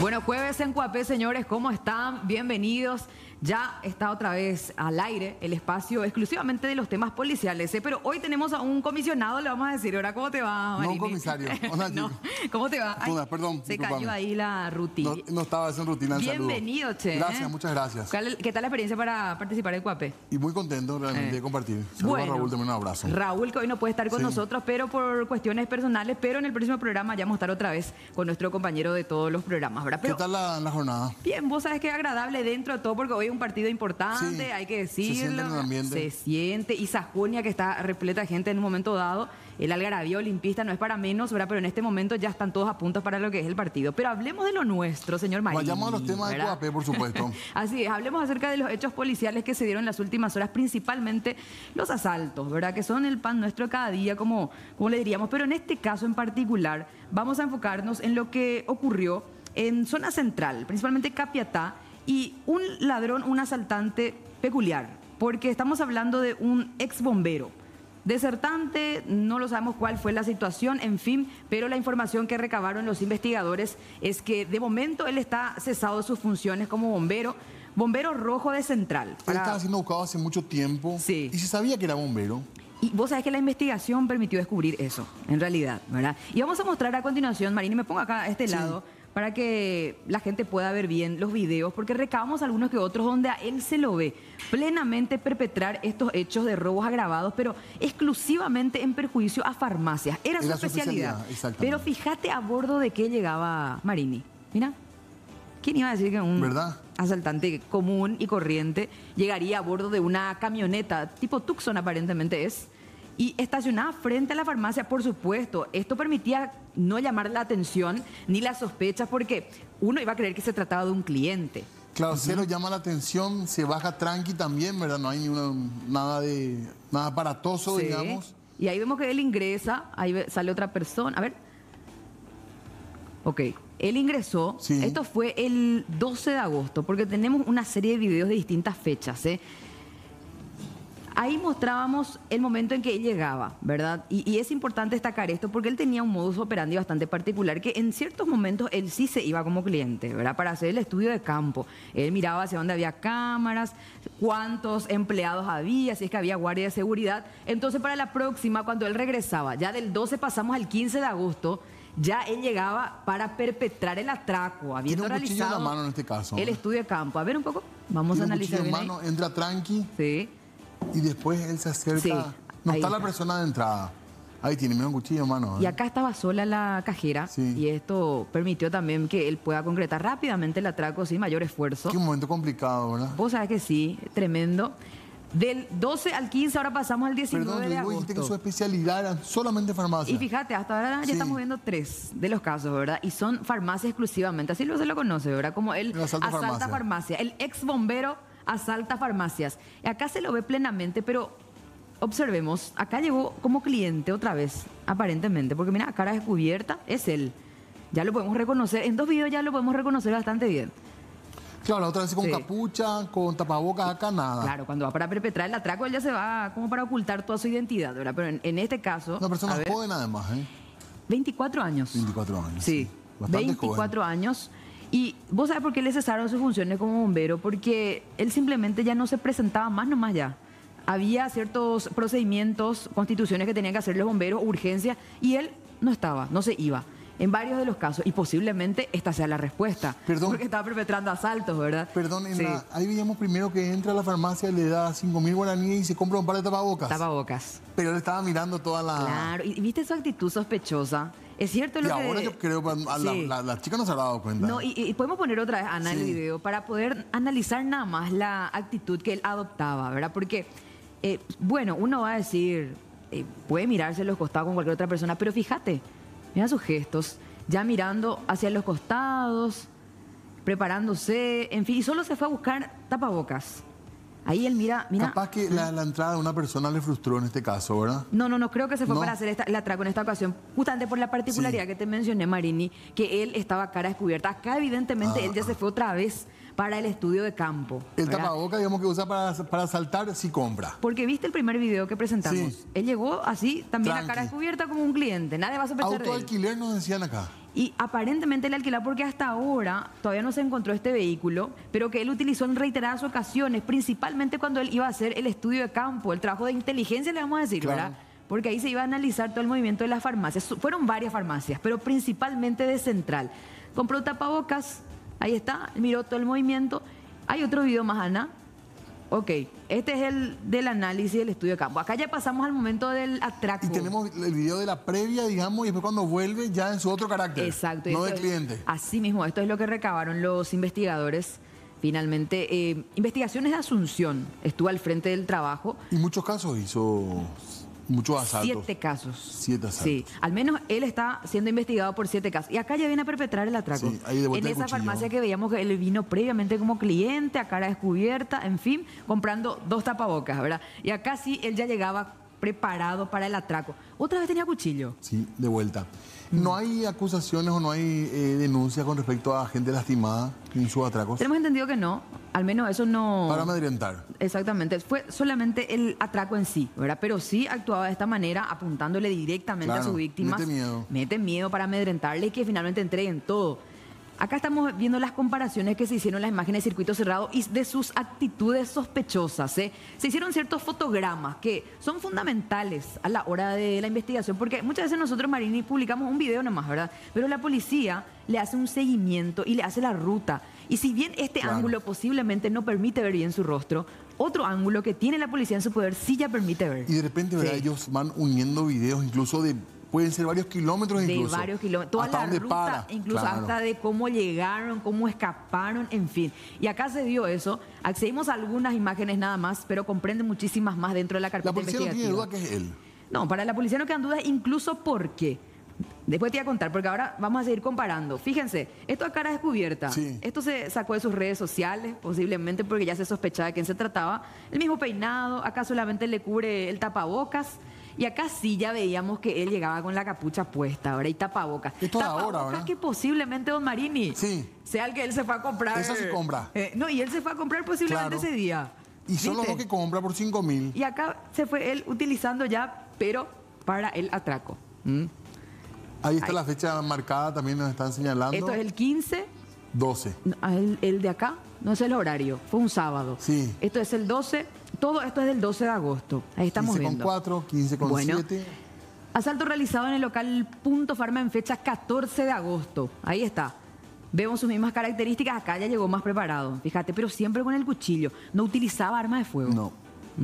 Bueno, jueves en Coapé, señores, ¿cómo están? Bienvenidos. Ya está otra vez al aire el espacio exclusivamente de los temas policiales, pero hoy tenemos a un comisionado, le vamos a decir. Ahora, ¿cómo te va, Marini? No, un comisario. Hola, no. ¿Cómo te va? Ay, perdón, se cayó ahí la rutina. No estaba haciendo rutina. Bienvenido, che. Gracias, muchas gracias. ¿Qué tal la experiencia para participar en Coapé? Y muy contento realmente de compartir. Saludos Bueno, a Raúl, también un abrazo. Raúl, que hoy no puede estar con nosotros, pero por cuestiones personales, pero en el próximo programa ya vamos a estar otra vez con nuestro compañero de todos los programas, ¿verdad? Pero, ¿qué tal la jornada? Bien, vos sabés que es agradable dentro de todo, porque hoy es un partido importante, Sí, hay que decirlo. se siente en el ambiente. Se siente. Y Sajonia, que está repleta de gente en un momento dado. El algarabía olimpista no es para menos, ¿verdad? Pero en este momento ya están todos a punto para lo que es el partido. Pero hablemos de lo nuestro, señor Marini. Vayamos a los temas, ¿verdad?, de Coapé, por supuesto. Así es, hablemos acerca de los hechos policiales que se dieron en las últimas horas, principalmente los asaltos, ¿verdad? Que son el pan nuestro cada día, como le diríamos. Pero en este caso en particular, vamos a enfocarnos en lo que ocurrió en zona central, principalmente Capiatá, y un ladrón, un asaltante peculiar, porque estamos hablando de un ex bombero. Desertante, no lo sabemos cuál fue la situación, en fin, pero la información que recabaron los investigadores es que de momento él está cesado de sus funciones como bombero rojo de Central. Él estaba siendo buscado hace mucho tiempo. Sí. Y se sabía que era bombero. Y vos sabés que la investigación permitió descubrir eso, en realidad, ¿verdad? Y vamos a mostrar a continuación, Marini, me pongo acá a este lado, para que la gente pueda ver bien los videos, porque recabamos algunos que otros donde a él se lo ve plenamente perpetrar estos hechos de robos agravados, pero exclusivamente en perjuicio a farmacias. Era su especialidad. Pero fíjate a bordo de qué llegaba Marini. Mira, ¿quién iba a decir que un asaltante común y corriente llegaría a bordo de una camioneta tipo Tucson, aparentemente es, y estacionada frente a la farmacia? Por supuesto, esto permitía no llamar la atención ni la sospecha, porque uno iba a creer que se trataba de un cliente. Claro, cero llama la atención, se baja tranqui también, ¿verdad? No hay nada aparatoso, digamos. Y ahí vemos que él ingresa, ahí sale otra persona. A ver. Ok, él ingresó. Sí. Esto fue el 12 de agosto, porque tenemos una serie de videos de distintas fechas, ¿eh? Ahí mostrábamos el momento en que él llegaba, ¿verdad? Y es importante destacar esto porque él tenía un modus operandi bastante particular, que en ciertos momentos él sí se iba como cliente, ¿verdad? Para hacer el estudio de campo. Él miraba hacia dónde había cámaras, cuántos empleados había, si es que había guardia de seguridad. Entonces, para la próxima, cuando él regresaba, ya del 12 pasamos al 15 de agosto, ya él llegaba para perpetrar el atraco, habiendo realizado en la mano en este caso, el estudio de campo. A ver un poco, vamos a analizar bien. En mano, entra tranqui. Sí. Y después él se acerca. Sí, no está la persona de entrada. Ahí tiene un cuchillo en mano. Y acá estaba sola la cajera. Sí. Y esto permitió también que él pueda concretar rápidamente el atraco sin mayor esfuerzo. Qué momento complicado, ¿verdad? Vos sabés que sí, tremendo. Del 12 al 15, ahora pasamos al 19 de agosto. Dijiste que su especialidad era solamente farmacia. Y fíjate, hasta ahora ya estamos viendo 3 de los casos, ¿verdad? Y son farmacias exclusivamente. Así luego se lo conoce, ¿verdad? Como él asalta farmacia. El ex bombero asalta farmacias. Acá se lo ve plenamente, pero observemos, acá llegó como cliente otra vez, aparentemente, porque mira, cara descubierta, es él. Ya lo podemos reconocer, en 2 videos ya lo podemos reconocer bastante bien. Claro, la otra vez con capucha, con tapabocas, acá nada. Claro, cuando va para perpetrar el atraco, él ya se va como para ocultar toda su identidad, ¿verdad? Pero en este caso... Una persona joven además, ¿eh? 24 años. 24 años. Sí, bastante 24 joven. años. Y vos sabés por qué le cesaron sus funciones como bombero, porque él simplemente ya no se presentaba más nomás ya. Había ciertos procedimientos, constituciones que tenían que hacer los bomberos, urgencias, y él no estaba, no se iba. En varios de los casos, y posiblemente esta sea la respuesta. Perdón. Porque estaba perpetrando asaltos, ¿verdad? Perdón, ahí veíamos primero que entra a la farmacia, le da 5.000 guaraníes y se compra un par de tapabocas. Tapabocas. Pero él estaba mirando toda la... Claro, y viste su actitud sospechosa. Es cierto lo que... Y ahora yo creo que la chica no se habrá dado cuenta. No, y podemos poner otra vez, Ana, el video para poder analizar nada más la actitud que él adoptaba, ¿verdad? Porque, bueno, uno va a decir, puede mirarse a los costados con cualquier otra persona, pero fíjate, mira sus gestos, ya mirando hacia los costados, preparándose, en fin, y solo se fue a buscar tapabocas. Ahí él mira... Capaz que la entrada de una persona le frustró en este caso, ¿verdad? No, creo que se fue para hacer el atraco en esta ocasión, justamente por la particularidad que te mencioné, Marini, que él estaba cara descubierta. Acá evidentemente él ya se fue otra vez para el estudio de campo. El tapabocas, digamos, que usa para saltar, sí compra. Porque viste el primer video que presentamos. Sí. Él llegó así, también a cara descubierta como un cliente. Nadie va a sospechar de él. Autoalquiler nos decían acá. Y aparentemente le alquilaba porque hasta ahora todavía no se encontró este vehículo, pero que él utilizó en reiteradas ocasiones, principalmente cuando él iba a hacer el estudio de campo, el trabajo de inteligencia, le vamos a decir, Claro. ¿verdad? Porque ahí se iba a analizar todo el movimiento de las farmacias. Fueron varias farmacias, pero principalmente de Central. Compró tapabocas, ahí está, miró todo el movimiento. Hay otro video más, Ana. Ok, este es el del análisis del estudio de campo. Acá ya pasamos al momento del atraco. Y tenemos el video de la previa, digamos, y después cuando vuelve ya en su otro carácter. Exacto. No de esto cliente. Así mismo, esto es lo que recabaron los investigadores. Finalmente, Investigaciones de Asunción estuvo al frente del trabajo. Y muchos casos hizo muchos asaltos. 7 casos. 7 asaltos. Sí, al menos él está siendo investigado por 7 casos. Y acá ya viene a perpetrar el atraco. Sí, ahí de vuelta en el esa cuchillo. farmacia que veíamos que él vino previamente como cliente, a cara descubierta, en fin, comprando 2 tapabocas, ¿verdad? Y acá sí, él ya llegaba preparado para el atraco. Otra vez tenía cuchillo. Sí, de vuelta. ¿No hay acusaciones o no hay denuncias con respecto a gente lastimada en sus atracos? Tenemos entendido que no, al menos eso no... Para amedrentar. Exactamente, fue solamente el atraco en sí, ¿verdad? Pero sí actuaba de esta manera, apuntándole directamente a Claro, sus víctimas. mete miedo. Mete miedo para amedrentarle y que finalmente entreguen todo. Acá estamos viendo las comparaciones que se hicieron en las imágenes de circuito cerrado y de sus actitudes sospechosas. Se hicieron ciertos fotogramas que son fundamentales a la hora de la investigación, porque muchas veces nosotros, Marini, publicamos un video nomás, ¿verdad? Pero la policía le hace un seguimiento y le hace la ruta. Y si bien este Claro. ángulo posiblemente no permite ver bien su rostro, otro ángulo que tiene la policía en su poder sí ya permite ver. Y de repente, ¿verdad? Sí. Ellos van uniendo videos incluso de... Pueden ser varios kilómetros De incluso. varios kilómetros, toda hasta la dónde ruta, para. incluso Claro. hasta de cómo llegaron, cómo escaparon, en fin. Y acá se dio eso. Accedimos a algunas imágenes nada más, pero comprende muchísimas más dentro de la carpeta La policía no tiene investigativa. duda que es él. No, para la policía no quedan dudas, incluso porque... Después te voy a contar, porque ahora vamos a seguir comparando. Fíjense, esto a cara descubierta. Sí. Esto se sacó de sus redes sociales, posiblemente porque ya se sospechaba de quién se trataba. El mismo peinado, acá solamente le cubre el tapabocas. Y acá sí ya veíamos que él llegaba con la capucha puesta, ahora y tapabocas. Esto es ahora, Tapabocas ¿verdad? que posiblemente Don Marini Sí. sea el que él se fue a comprar. Eso sí compra. No, y él se fue a comprar posiblemente Claro. ese día. Y son los ¿Viste? dos que compra por 5.000. Y acá se fue él utilizando ya, pero para el atraco. ¿Mm? Ahí está Ahí. la fecha marcada, también nos están señalando. Esto es el 15. 12. No, el de acá no es el horario, fue un sábado. Sí. Esto es el 12, todo esto es del 12 de agosto. Ahí estamos 15 con viendo. 4, 15 con Bueno. 7. Asalto realizado en el local Punto Farma en fecha 14 de agosto. Ahí está. Vemos sus mismas características. Acá ya llegó más preparado. Fíjate, pero siempre con el cuchillo. No utilizaba arma de fuego. No.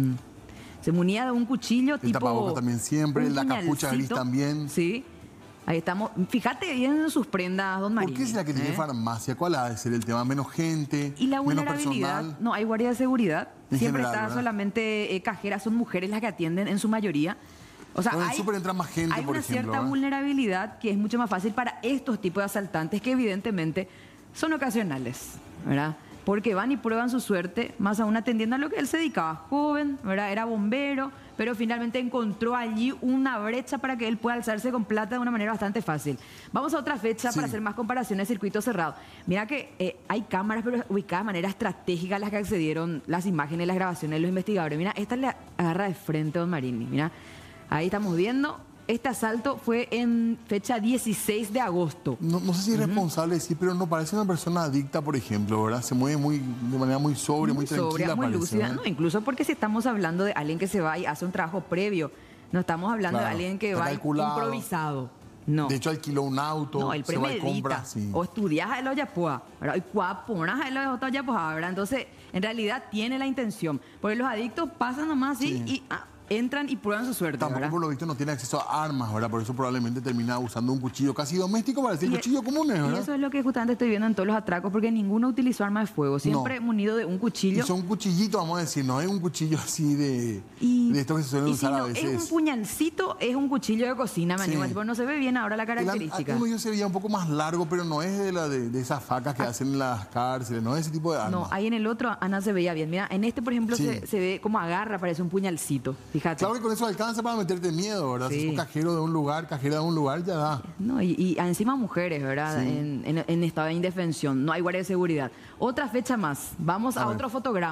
Se munía de un cuchillo El tipo... tapabocas también siempre, un la capucha gris puñalcito. también. Sí. Ahí estamos. Fíjate bien en sus prendas, don ¿Por Marini. qué será que tiene farmacia? ¿Cuál ha de ser el tema? ¿Menos gente? Y la ¿Menos vulnerabilidad, personal? no hay guardia de seguridad. En Siempre general, está ¿verdad? solamente cajeras, son mujeres las que atienden en su mayoría. O sea, Pero en el hay, súper entra más gente, hay por una ejemplo, cierta ¿verdad? vulnerabilidad que es mucho más fácil para estos tipos de asaltantes que evidentemente son ocasionales, ¿verdad? Porque van y prueban su suerte, más aún atendiendo a lo que él se dedicaba. Joven, ¿verdad? Era bombero, pero finalmente encontró allí una brecha para que él pueda alzarse con plata de una manera bastante fácil. Vamos a otra fecha Sí. para hacer más comparaciones de circuito cerrado. Mira que hay cámaras, pero ubicadas de manera estratégica a las que accedieron las imágenes, las grabaciones de los investigadores. Mira, esta le agarra de frente a Don Marini. Mira, ahí estamos viendo. Este asalto fue en fecha 16 de agosto. No sé si es responsable decir, pero no parece una persona adicta, por ejemplo, ¿verdad? Se mueve de manera muy sobria, muy tranquila. sobria, muy parece, lúcida. ¿verdad? No, incluso porque si estamos hablando de alguien que se va y hace un trabajo previo, no estamos hablando Claro, de alguien que está va calculado. improvisado. No. De hecho, alquiló un auto, No, el se va y premedita. compra. Sí. O estudias a lo yapua, ¿verdad? Y cuaponas a lo otro yapua, ¿verdad? Entonces, en realidad tiene la intención. Porque los adictos pasan nomás así Sí. y entran y prueban su suerte, Tampoco, ¿verdad? por lo visto, no tiene acceso a armas, ¿verdad? Por eso probablemente termina usando un cuchillo casi doméstico para decir Y- cuchillo común, Y ¿verdad? eso es lo que justamente estoy viendo en todos los atracos, porque ninguno utilizó arma de fuego, siempre munido de un Y cuchillo. son cuchillitos, vamos a decir, no es un cuchillo así de estos que se suelen y usar si a no veces. es un puñalcito, es un cuchillo de cocina, me Sí. animo a decir, pero no se ve bien ahora la El característica. uno yo se veía un poco más largo, pero no es de esas facas que hacen en las cárceles, no es ese tipo de arma. No, ahí en el otro Ana se veía bien. Mira, en este, por ejemplo, Sí. se ve como agarra, parece un puñalcito. Fíjate. Claro que con eso alcanza para meterte miedo, ¿verdad? Sí. Si sos cajero de un lugar, cajera de un lugar, ya da. No, y encima mujeres, ¿verdad? Sí. En estado de indefensión. No hay guardia de seguridad. Otra fecha más. Vamos a ver. otros fotogramas.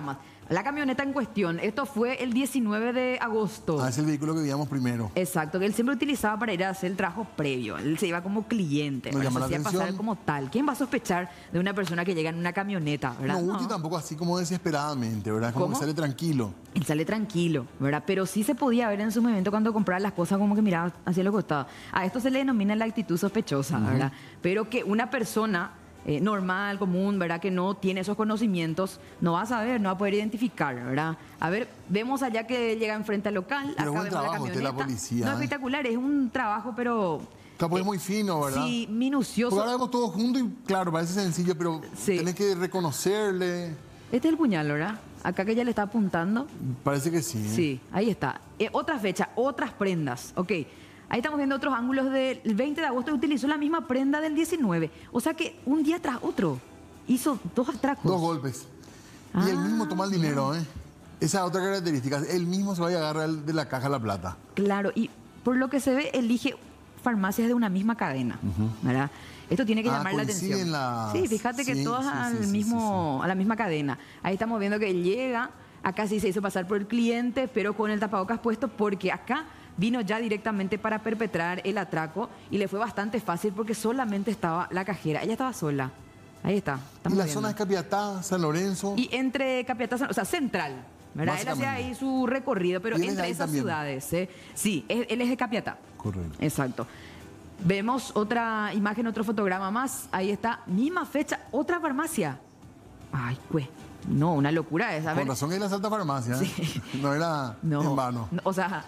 La camioneta en cuestión, esto fue el 19 de agosto. Ah, es el vehículo que veíamos primero. Exacto, que él siempre utilizaba para ir a hacer el trabajo previo. Él se iba como cliente, Nos llama se la hacía pasar atención. como tal. ¿Quién va a sospechar de una persona que llega en una camioneta, verdad? No, Guti tampoco así como desesperadamente, ¿verdad? Como ¿Cómo? que sale tranquilo. Él sale tranquilo, ¿verdad? Pero sí se podía ver en su movimiento cuando compraba las cosas como que miraba hacia los costados. A esto se le denomina la actitud sospechosa, ¿verdad? Pero que una persona normal, común, ¿verdad? Que no tiene esos conocimientos, no va a saber, no va a poder identificar, ¿verdad? A ver, vemos allá que llega enfrente al local, Pero acá buen vemos la trabajo de la camioneta. policía, No, ¿eh? espectacular, es un trabajo, pero Capaz es muy fino, ¿verdad? sí, minucioso. Porque ahora vemos todo junto y claro, parece sencillo, pero Sí. tenés que reconocerle. Este es el puñal, ¿verdad? Acá que ya le está apuntando. Parece que sí. ¿eh? Sí, ahí está. Otra fecha, otras prendas. Ok, ahí estamos viendo otros ángulos del 20 de agosto. Utilizó la misma prenda del 19. O sea que un día tras otro hizo 2 atracos. 2 golpes. Y él mismo toma el dinero, ¿eh? Esa es otra característica. Él mismo se va a agarrar de la caja la plata. Claro, y por lo que se ve, elige farmacias de una misma cadena, ¿verdad? Esto tiene que llamar la atención. coinciden las- Sí, fíjate que sí, todas sí, al sí, mismo, a la misma cadena. Ahí estamos viendo que él llega, acá sí se hizo pasar por el cliente, pero con el tapabocas puesto, porque acá vino ya directamente para perpetrar el atraco y le fue bastante fácil porque solamente estaba la cajera. Ella estaba sola. Ahí está. Y estamos la viendo. zona de Capiatá, San Lorenzo. Y entre Capiatá, o sea, central, ¿verdad? Él hacía Básicamente. ahí su recorrido, pero Y él es de entre ahí esas también. ciudades, ¿eh? Sí, él es de Capiatá. Correcto. Exacto. Vemos otra imagen, otro fotograma más. Ahí está, misma fecha, otra farmacia. Ay, pues, no, una locura esa. A Con ver, razón que es la Santa Farmacia, ¿eh? Sí. No era en vano. O sea,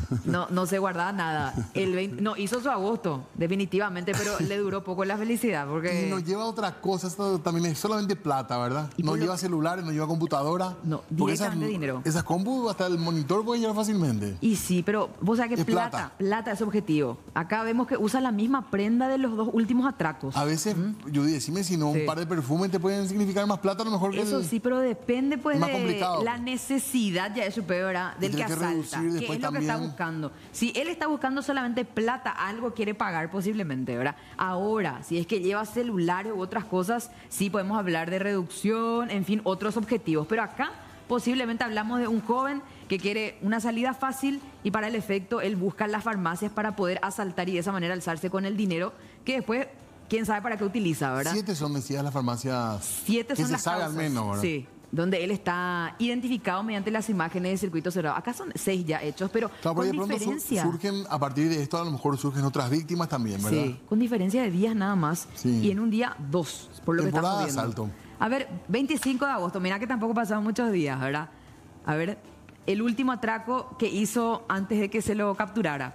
no se guardaba nada. El 20 no, hizo su agosto, definitivamente, pero le duró poco la felicidad, porque Y nos lleva a otra cosa, esto también es solamente plata, ¿verdad? Y No por lo- lleva celulares, no lleva computadora. No, Porque directamente dinero. Esas compu, hasta el monitor puede llevar fácilmente. Y sí, pero vos sabés que Es plata plata. es objetivo. Acá vemos que usa la misma prenda de los 2 últimos atracos. A veces, yo decime, si no, Sí. un par de perfumes te pueden significar más plata a lo mejor que Eso el- sí, pero depende pues más de complicado. la necesidad, ya eso peor, ¿verdad? Del que tiene que asalta. reducir ¿Qué después es lo que está también. buscando? Si él está buscando solamente plata, algo quiere pagar posiblemente, ¿verdad? Ahora, si es que lleva celulares u otras cosas, sí podemos hablar de reducción, en fin, otros objetivos. Pero acá posiblemente hablamos de un joven que quiere una salida fácil y para el efecto él busca las farmacias para poder asaltar y de esa manera alzarse con el dinero que después, quién sabe para qué utiliza, ¿verdad? 7 son, decías, las farmacias 7 que son se las sabe causas. al menos, ¿verdad? Sí, donde él está identificado mediante las imágenes de circuito cerrado. Acá son 6 ya hechos, pero Claro, pero con de pronto diferencia. surgen, a partir de esto, a lo mejor surgen otras víctimas también, ¿verdad? Sí, con diferencia de días nada más. Sí. Y en un día 2, por lo Temporada que de estamos viendo. asalto. A ver, 25 de agosto, mira que tampoco pasaron muchos días, ¿verdad? A ver, el último atraco que hizo antes de que se lo capturara.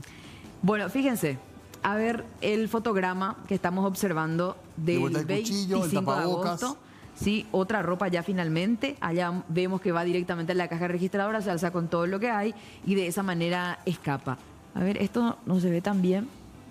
Bueno, fíjense, a ver el fotograma que estamos observando del vuelta el 25 cuchillo, el de tapabocas. agosto. Sí, otra ropa ya finalmente. Allá vemos que va directamente a la caja registradora, se alza con todo lo que hay y de esa manera escapa. A ver, esto no se ve tan bien.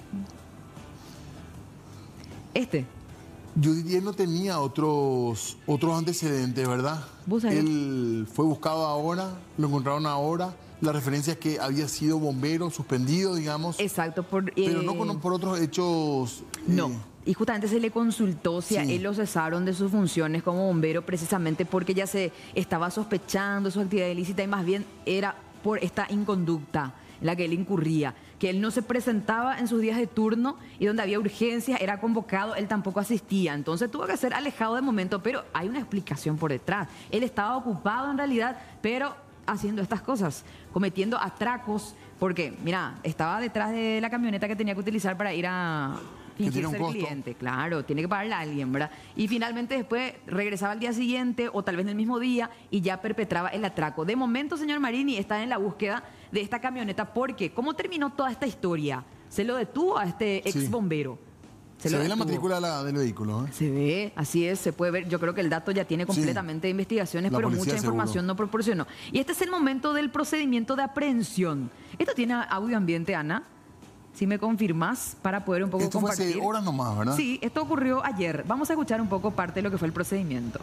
Yo diría que no tenía otros antecedentes, ¿verdad? Vos sabés. Él fue buscado ahora, lo encontraron ahora. La referencia es que había sido bombero, suspendido, digamos. Exacto, Pero no por otros hechos. No. Y justamente se le consultó si a Sí. él lo cesaron de sus funciones como bombero precisamente porque ya se estaba sospechando su actividad ilícita y más bien era por esta inconducta en la que él incurría, que él no se presentaba en sus días de turno y donde había urgencias, era convocado, él tampoco asistía. Entonces tuvo que ser alejado de momento, pero hay una explicación por detrás. Él estaba ocupado en realidad, pero haciendo estas cosas, cometiendo atracos, porque, mira, estaba detrás de la camioneta que tenía que utilizar para ir a Que fingir tiene un ser costo. cliente. Claro, tiene que pagarle a alguien, ¿verdad? Y finalmente después regresaba al día siguiente o tal vez en el mismo día y ya perpetraba el atraco. De momento, señor Marini, está en la búsqueda de esta camioneta porque, ¿cómo terminó toda esta historia? Se lo detuvo a este ex Sí. bombero. Se lo ve la detuvo. matrícula del vehículo, ¿eh? Se ve, así es, se puede ver. Yo creo que el dato ya tiene completamente investigaciones, La pero policía mucha seguro. información no proporcionó. Y este es el momento del procedimiento de aprehensión. Esto tiene audio ambiente, Ana. Si me confirmas, para poder un poco Esto fue compartir. hace horas nomás, ¿verdad? Sí, esto ocurrió ayer. Vamos a escuchar un poco parte de lo que fue el procedimiento.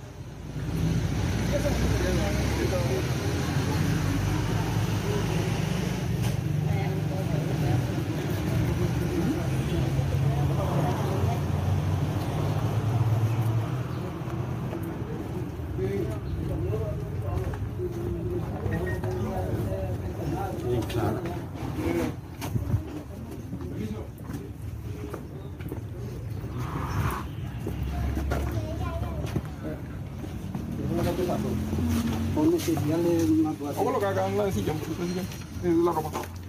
Vamos a colocar acá en la sillón, en la ropa.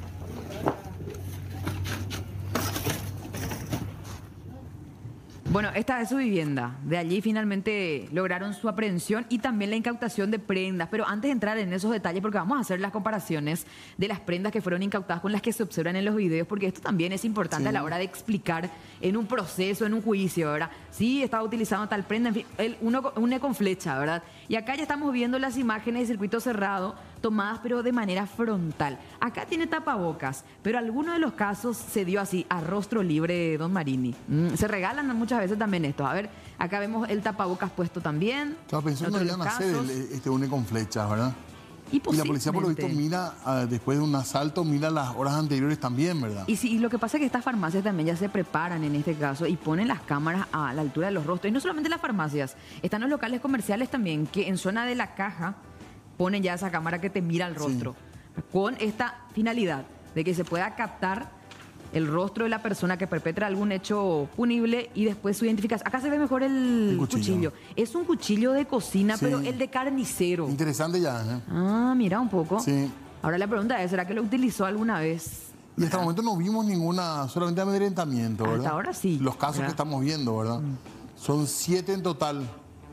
Bueno, esta es su vivienda. De allí finalmente lograron su aprehensión y también la incautación de prendas. Pero antes de entrar en esos detalles, porque vamos a hacer las comparaciones de las prendas que fueron incautadas con las que se observan en los videos, porque esto también es importante a la hora de explicar en un proceso, en un juicio, ¿verdad? Sí, estaba utilizando tal prenda, en fin, une con flecha, ¿verdad? Y acá ya estamos viendo las imágenes de circuito cerrado tomadas pero de manera frontal. Acá tiene tapabocas, pero alguno de los casos se dio así, a rostro libre, don Marini. Se regalan muchas veces también esto. A ver, acá vemos el tapabocas puesto también. Estaba pensando que iban a hacer este une con flechas, ¿verdad? Y la policía por lo visto mira, después de un asalto, mira las horas anteriores también, ¿verdad? Y lo que pasa es que estas farmacias también ya se preparan en este caso y ponen las cámaras a la altura de los rostros. Y no solamente las farmacias, están los locales comerciales también, que en zona de la caja ponen ya esa cámara que te mira el rostro. Sí. Con esta finalidad de que se pueda captar el rostro de la persona que perpetra algún hecho punible y después su identificación. Acá se ve mejor el cuchillo. Es un cuchillo de cocina, pero el de carnicero. Interesante ya, ¿eh? Ah, mira un poco. Sí. Ahora la pregunta es, ¿será que lo utilizó alguna vez? Y hasta el momento no vimos ninguna, solamente amedrentamiento, ¿verdad? Hasta ahora sí. Los casos que estamos viendo, ¿verdad? Son 7 en total.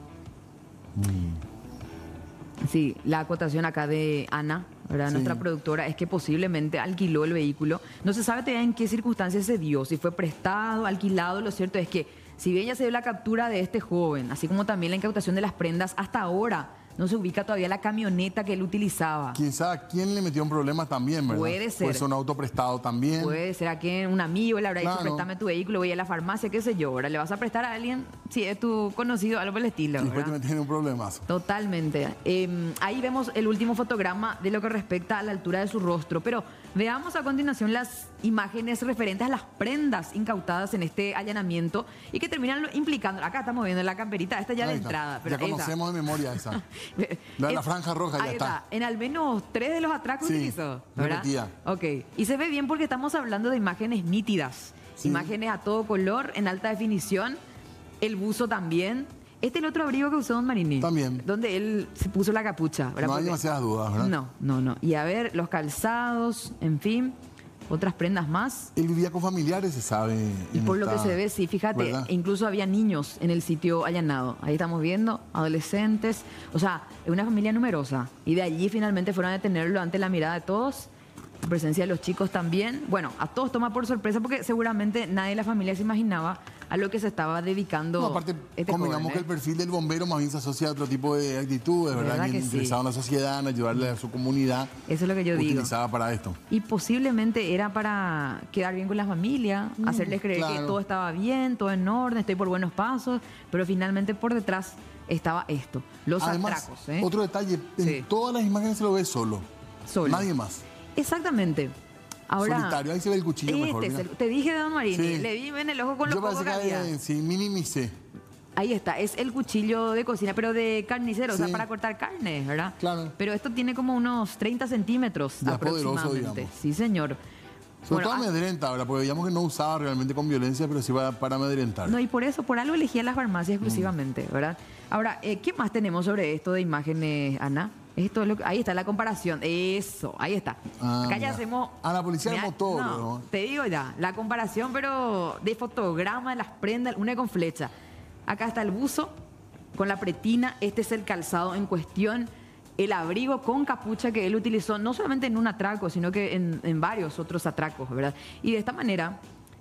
Sí, la acotación acá de Ana, ¿verdad? Sí. Nuestra productora, es que posiblemente alquiló el vehículo. No se sabe todavía en qué circunstancias se dio, si fue prestado, alquilado. Lo cierto es que si bien ya se dio la captura de este joven, así como también la incautación de las prendas, hasta ahora no se ubica todavía la camioneta que él utilizaba. ¿Quién sabe a quién le metió un problema también, verdad? Puede ser. Puede ser un auto prestado también. Puede ser a quien un amigo le habrá dicho, préstame tu vehículo, voy a la farmacia, qué sé yo. Ahora le vas a prestar a alguien, si es tu conocido, algo por el estilo. Y después te tiene un problema. Totalmente. Ahí vemos el último fotograma de lo que respecta a la altura de su rostro. Pero veamos a continuación las imágenes referentes a las prendas incautadas en este allanamiento y que terminan implicando. Acá estamos viendo la camperita, esta ya de entrada. Pero ya conocemos de memoria esa. La franja roja ya está. En al menos 3 de los atracos utilizó, ¿verdad? Ok. Y se ve bien porque estamos hablando de imágenes nítidas. Sí. Imágenes a todo color, en alta definición. El buzo también. Este es el otro abrigo que usó don Marini. También. Donde él se puso la capucha, ¿verdad? No hay demasiadas dudas, ¿verdad? No. Y a ver, los calzados, en fin, otras prendas más. Él vivía con familiares, se sabe. Y por lo que se ve, sí, fíjate, ¿verdad? Incluso había niños en el sitio allanado. Ahí estamos viendo, adolescentes. O sea, es una familia numerosa. Y de allí finalmente fueron a detenerlo ante la mirada de todos. La presencia de los chicos también. Bueno, a todos toma por sorpresa porque seguramente nadie de la familia se imaginaba a lo que se estaba dedicando. No, aparte, combinamos que el perfil del bombero más bien se asocia a otro tipo de actitudes, ¿verdad? Bien interesado en la sociedad, en ayudarle a su comunidad. Eso es lo que yo digo. Utilizaba para esto. Y posiblemente era para quedar bien con la familia, hacerles creer que todo estaba bien, todo en orden, estoy por buenos pasos, pero finalmente por detrás estaba esto, los atracos. Otro detalle, en todas las imágenes se lo ve solo. Nadie más. Exactamente. Ahora, solitario, ahí se ve el cuchillo mejor. Te dije de don Marini, le vi en el ojo con los ojos que había. Sí, minimicé. Ahí está, es el cuchillo de cocina, pero de carnicero, o sea, para cortar carne, ¿verdad? Claro. Pero esto tiene como unos 30 centímetros ya aproximadamente. Poderoso, digamos. Sí, señor. Sobre todo amedrenta, ahora, porque veíamos que no usaba realmente con violencia, pero sí para amedrentar. No, y por eso, por algo elegía las farmacias exclusivamente, ¿verdad? Ahora, ¿qué más tenemos sobre esto de imágenes, Ana? Esto es lo que, ahí está la comparación. Eso, ahí está. Acá ya hacemos. A la policía del motor, ¿no? Te digo ya, la comparación, pero de fotograma, de las prendas, una con flecha. Acá está el buzo con la pretina. Este es el calzado en cuestión. El abrigo con capucha que él utilizó no solamente en un atraco, sino que en varios otros atracos, ¿verdad? Y de esta manera.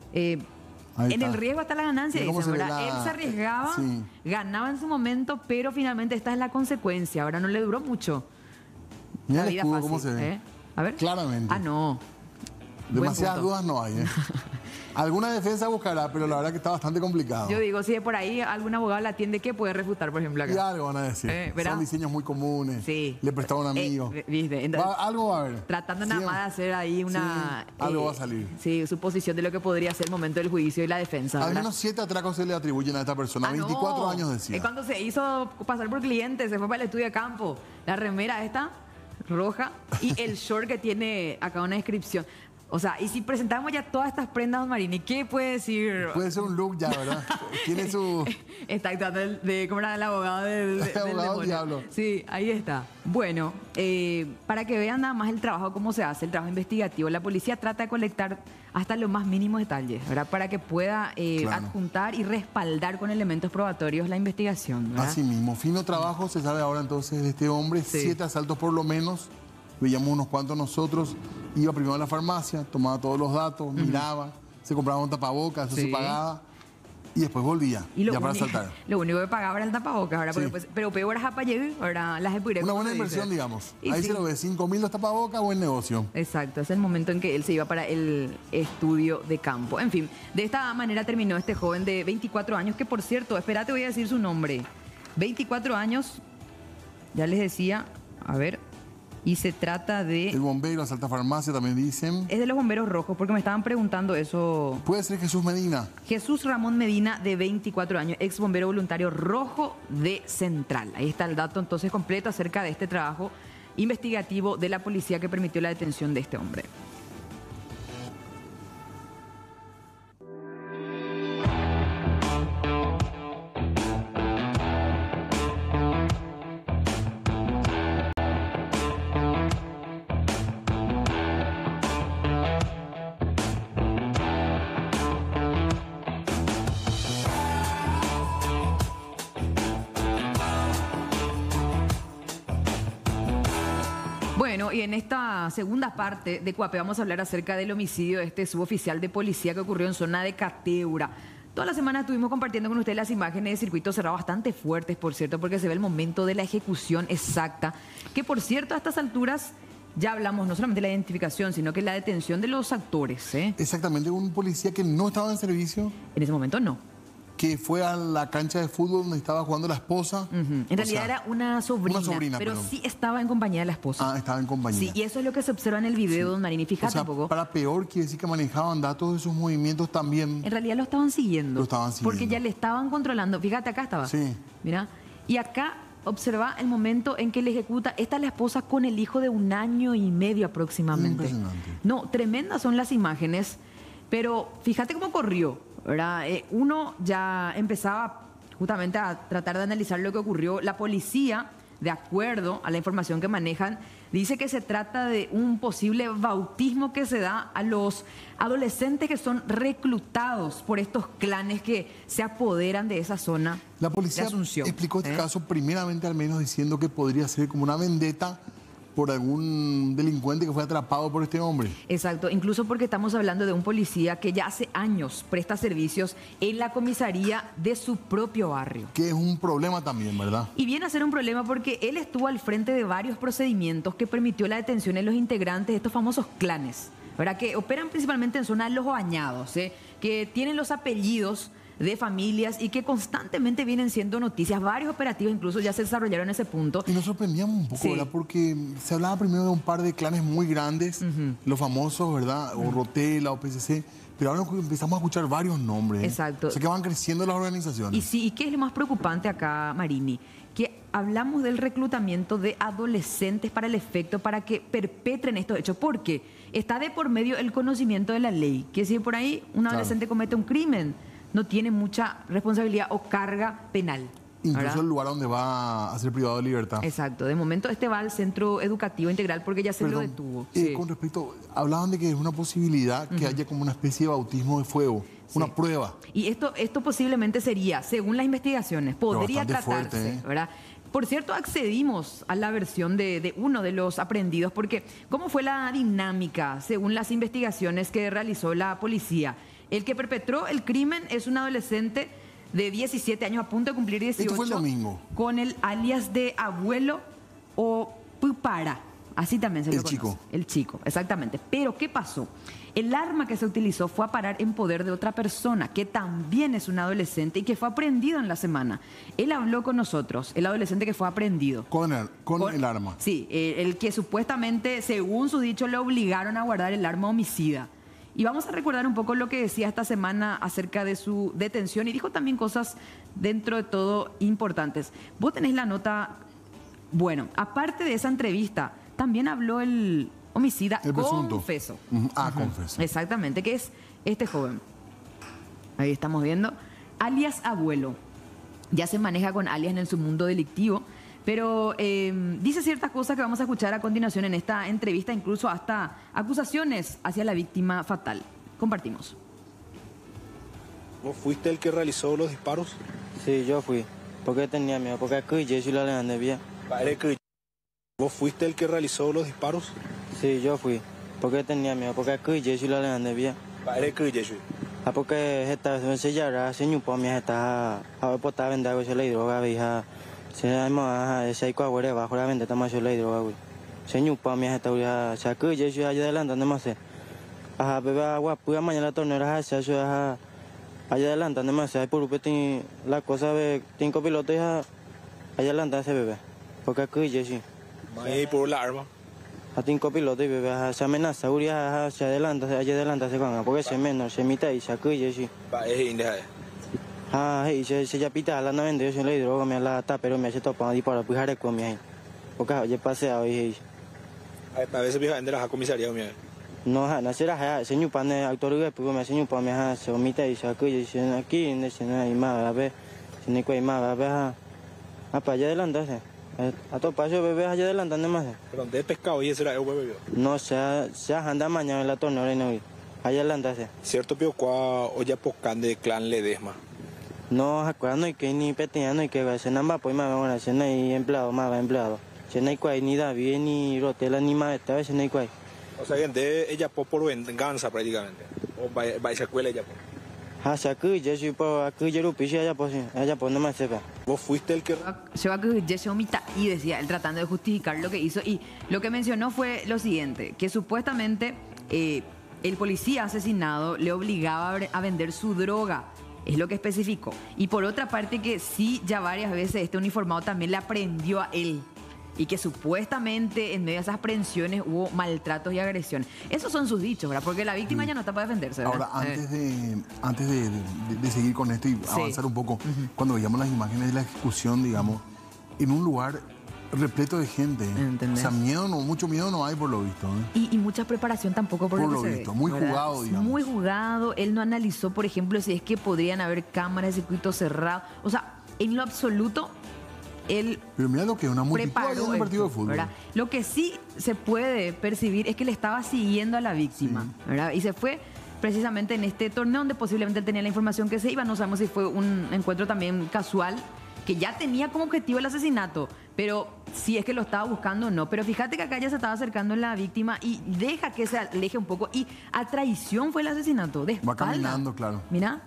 En el riesgo está la ganancia, dicen, ¿verdad? Él se arriesgaba, ganaba en su momento, pero finalmente esta es la consecuencia. Ahora no le duró mucho. Mira el escudo cómo se ve. A ver. Claramente. No. Demasiadas dudas no hay, Alguna defensa buscará, pero la verdad que está bastante complicado. Yo digo, si de por ahí algún abogado la atiende, ¿qué puede refutar, por ejemplo, acá? Y algo van a decir. Son diseños muy comunes. Sí. Le prestaba a un amigo. ¿Viste? Entonces, algo va a haber. Tratando nada más de hacer ahí una... algo va a salir. Sí, suposición de lo que podría ser el momento del juicio y la defensa, ¿verdad? Al menos 7 atracos se le atribuyen a esta persona. 24 años decía. Es cuando se hizo pasar por cliente, se fue para el estudio de campo. La remera esta, roja, y el short que tiene acá una descripción. O sea, y si presentamos ya todas estas prendas, Marini, ¿qué puede decir? Puede ser un look ya, ¿verdad? Tiene su... Está actuando ¿cómo era el abogado del abogado diablo. Sí, ahí está. Bueno, para que vean nada más el trabajo, cómo se hace, el trabajo investigativo, la policía trata de colectar hasta los más mínimos detalles, ¿verdad? Para que pueda adjuntar y respaldar con elementos probatorios la investigación, ¿verdad? Así mismo. Fino trabajo, se sabe ahora entonces de este hombre, 7 asaltos por lo menos. Veíamos unos cuantos nosotros, iba primero a la farmacia, tomaba todos los datos, miraba, se compraba un tapabocas, eso se pagaba y después volvía ya para asaltar. Lo único que pagaba era el tapabocas, ¿verdad? Sí. Pero peor era para llegar, ¿verdad? Las una buena inversión, digamos. Y ahí se lo ve, 5.000 los tapabocas, buen negocio. Exacto, es el momento en que él se iba para el estudio de campo. En fin, de esta manera terminó este joven de 24 años, que por cierto, espérate, voy a decir su nombre. 24 años, ya les decía, a ver... Y se trata de... El bombero, asalta farmacia, también dicen. Es de los bomberos rojos, porque me estaban preguntando eso. Puede ser Jesús Medina. Jesús Ramón Medina, de 24 años, ex bombero voluntario rojo de Central. Ahí está el dato entonces completo acerca de este trabajo investigativo de la policía que permitió la detención de este hombre. Bueno, y en esta segunda parte de Cuape vamos a hablar acerca del homicidio de este suboficial de policía que ocurrió en zona de Cateura. Toda la semana estuvimos compartiendo con ustedes las imágenes de circuito cerrado bastante fuertes, por cierto, porque se ve el momento de la ejecución exacta, que por cierto a estas alturas ya hablamos no solamente de la identificación, sino que la detención de los actores. Exactamente, un policía que no estaba en servicio. En ese momento no. Que fue a la cancha de fútbol donde estaba jugando la esposa. En realidad era una sobrina, pero perdón. Sí estaba en compañía de la esposa. Ah, estaba en compañía. Sí, y eso es lo que se observa en el video, don Marini. Fíjate un poco. Para peor, quiere decir que manejaban datos de sus movimientos también. En realidad lo estaban siguiendo. Lo estaban siguiendo. Porque ya le estaban controlando. Fíjate, acá estaba. Sí. Mira. Y acá observa el momento en que le ejecuta. Esta es la esposa con el hijo de 1 año y medio aproximadamente. Impresionante. No, tremendas son las imágenes. Pero fíjate cómo corrió, ¿verdad? Uno ya empezaba justamente a tratar de analizar lo que ocurrió. La policía, de acuerdo a la información que manejan, dice que se trata de un posible bautismo que se da a los adolescentes que son reclutados por estos clanes que se apoderan de esa zona. La policía de Asunción, explicó este caso primeramente al menos diciendo que podría ser como una vendetta por algún delincuente que fue atrapado por este hombre. Exacto, incluso porque estamos hablando de un policía que ya hace años presta servicios en la comisaría de su propio barrio. Que es un problema también, ¿verdad? Y viene a ser un problema porque él estuvo al frente de varios procedimientos que permitió la detención de los integrantes de estos famosos clanes, ¿verdad? Que operan principalmente en zona de Los Bañados, que tienen los apellidos de familias y que constantemente vienen siendo noticias. Varios operativos incluso ya se desarrollaron en ese punto. Y nos sorprendíamos un poco, ¿verdad? Porque se hablaba primero de un par de clanes muy grandes, los famosos, ¿verdad? O Rotela, o PCC, pero ahora empezamos a escuchar varios nombres. Exacto. O sea que van creciendo las organizaciones. Y sí, ¿y qué es lo más preocupante acá, Marini? Que hablamos del reclutamiento de adolescentes para el efecto, para que perpetren estos hechos, porque está de por medio el conocimiento de la ley, que si por ahí un adolescente comete un crimen, no tiene mucha responsabilidad o carga penal. Incluso ¿verdad? el lugar donde va a ser privado de libertad. Exacto. De momento este va al centro educativo integral porque ya se lo detuvo. Sí. Con respecto, hablaban de que es una posibilidad que haya como una especie de bautismo de fuego, una prueba. Y esto posiblemente sería, según las investigaciones, podría tratarse, fuerte, ¿verdad? Por cierto, accedimos a la versión de uno de los aprehendidos, porque ¿cómo fue la dinámica según las investigaciones que realizó la policía? El que perpetró el crimen es un adolescente de 17 años, a punto de cumplir 18. Esto fue el domingo. Con el alias de abuelo o pupara. Así también se lo conoce. Chico. El chico, exactamente. Pero ¿qué pasó? El arma que se utilizó fue a parar en poder de otra persona, que también es un adolescente y que fue aprehendido en la semana. Él habló con nosotros, el adolescente que fue aprehendido. Con el arma. Sí, el que supuestamente, según su dicho, le obligaron a guardar el arma homicida. Y vamos a recordar un poco lo que decía esta semana acerca de su detención y dijo también cosas dentro de todo importantes. Vos tenés la nota, bueno, aparte de esa entrevista, también habló el homicida El presunto. confeso. Confeso. Exactamente, que es este joven. Ahí estamos viendo. Alias Abuelo. Ya se maneja con alias en el submundo delictivo, pero dice ciertas cosas que vamos a escuchar a continuación en esta entrevista, incluso hasta acusaciones hacia la víctima fatal. Compartimos. ¿Vos fuiste el que realizó los disparos? Sí, yo fui. Porque tenía miedo, porque aquí yo soy la leyenda bien. ¿Vos fuiste el que realizó los disparos? Sí, yo fui. Porque tenía miedo, porque aquí yo soy la leyenda bien. Porque esta vez se ya se ñupo mi esta a botar vender algo se le droga vieja. Se llama ese hay cuagüere bajo la venta tama se le droga güey. Se ñupo mi esta ya se aquí yo soy allá adelante no más. Ajá, bebé agua, puya mañana tornera se eso allá adelante no más. Hay por upeti la cosa de 5 pilotos allá adelante ese bebé. Porque aquí yo sí. Ahí por la arma. A 5 pilotos y bebé se amenaza, se adelanta, se van, porque se menos, se mita y se acuye, sí. Y se ya pita la 90, yo se le droga, me la tapa, pero me hace topa, y para pujar con mi ahí. Porque ya pasé hoy. A veces viajan de la comisaría, mi. No, no será, se ñupan el actor, porque me hace ñupan, me se omita y se acuye, se aquí, en el escenario, y más, a ver, se ni cuay más, a ver, para allá adelante, a todo paso bebé allá adelante más. Pero de pescado y eso era el bebé. No, se anda mañana en la tornera y no allá adelante. Cierto pio qua o ya poscan de clan Ledesma. No, acuerdo y que ni peteando y que se namba pues más bueno, se no hay empleado, más empleado. Se no hay cuay ni David ni Rotela ni más esta vez se no hay cuay. O sea, de ella por venganza prácticamente. O va a esa escuela ella por. Se aquí yo soy por aquí yo lo pise allá pues no me sepa. ¿Vos fuiste el que Se va que ya se omita y decía él tratando de justificar lo que hizo y lo que mencionó fue lo siguiente, que supuestamente el policía asesinado le obligaba a vender su droga, es lo que especificó. Y por otra parte que sí ya varias veces este uniformado también le aprendió a él y que supuestamente en medio de esas aprehensiones hubo maltratos y agresión. Esos son sus dichos, ¿verdad? Porque la víctima ya no está para defenderse, ¿verdad? Ahora, antes de seguir con esto y avanzar un poco, cuando veíamos las imágenes de la ejecución, digamos, en un lugar repleto de gente. ¿Entendés? O sea, mucho miedo no hay por lo visto. Y mucha preparación tampoco por lo que se visto. ve, Muy ¿verdad? jugado, digamos. Muy jugado. Él no analizó, por ejemplo, si es que podrían haber cámaras de circuito cerrado. O sea, en lo absoluto, él pero mira lo que es una multitud en un partido de fútbol. ¿verdad? Lo que sí se puede percibir es que le estaba siguiendo a la víctima, ¿verdad? Y se fue precisamente en este torneo donde posiblemente tenía la información que se iba. No sabemos si fue un encuentro también casual, que ya tenía como objetivo el asesinato, pero si es que lo estaba buscando o no. Pero fíjate que acá ya se estaba acercando la víctima y deja que se aleje un poco. Y a traición fue el asesinato, de espalda. Va caminando, claro. Mira.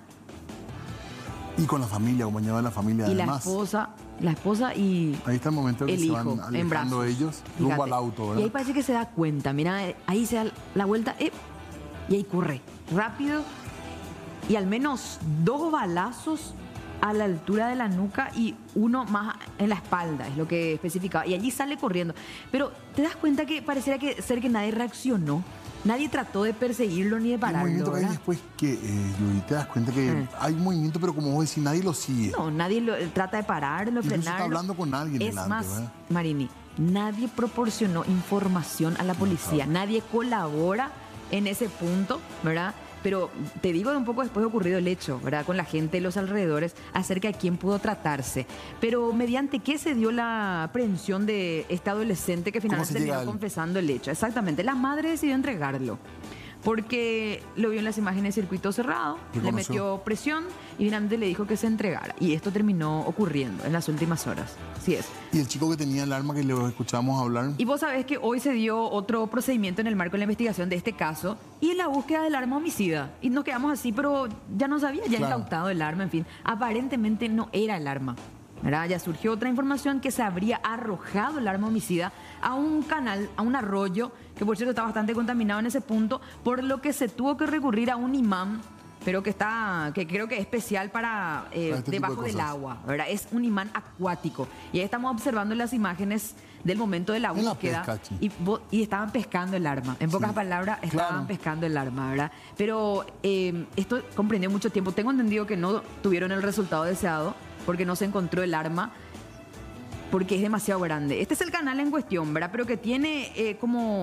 Y con la familia, acompañado de la familia, Y además. la esposa y ahí está el momento en que el se hijo van en alejando brazos. ellos Fíjate. rumbo al auto, ¿verdad? Y ahí parece que se da cuenta, mira, ahí se da la vuelta y ahí corre rápido y al menos 2 balazos a la altura de la nuca y uno más en la espalda, es lo que especificaba. Y allí sale corriendo. Pero te das cuenta que pareciera ser que nadie reaccionó. Nadie trató de perseguirlo ni de El pararlo, movimiento que hay ¿verdad? después que, Yuri, te das cuenta que hay movimiento, pero como vos decís, nadie lo sigue. No, nadie trata de pararlo, Incluso frenarlo. está hablando con alguien Es delante, más, ¿verdad? Marini, nadie proporcionó información a la policía, nadie colabora en ese punto, ¿verdad? Pero te digo de un poco después de ocurrido el hecho, ¿verdad? Con la gente de los alrededores acerca de quién pudo tratarse. Pero mediante qué se dio la aprehensión de este adolescente que finalmente terminó confesando el hecho. Exactamente, la madre decidió entregarlo. Porque lo vio en las imágenes de circuito cerrado, le metió presión y finalmente le dijo que se entregara. Y esto terminó ocurriendo en las últimas horas. Así es. Y el chico que tenía el arma que le escuchamos hablar. Y vos sabés que hoy se dio otro procedimiento en el marco de la investigación de este caso y en la búsqueda del arma homicida. Y nos quedamos así, pero ya no sabía, ya incautado el arma, en fin. Aparentemente no era el arma, ¿verdad? Ya surgió otra información que se habría arrojado el arma homicida a un canal, a un arroyo, que por cierto está bastante contaminado en ese punto, por lo que se tuvo que recurrir a un imán, pero que creo que es especial para debajo del agua, ¿verdad? Es un imán acuático. Y ahí estamos observando las imágenes del momento de la búsqueda. Y estaban pescando el arma. En pocas palabras, estaban pescando el arma, ¿verdad? Pero esto comprendió mucho tiempo. Tengo entendido que no tuvieron el resultado deseado porque no se encontró el arma, porque es demasiado grande. Este es el canal en cuestión, ¿verdad? Pero que tiene como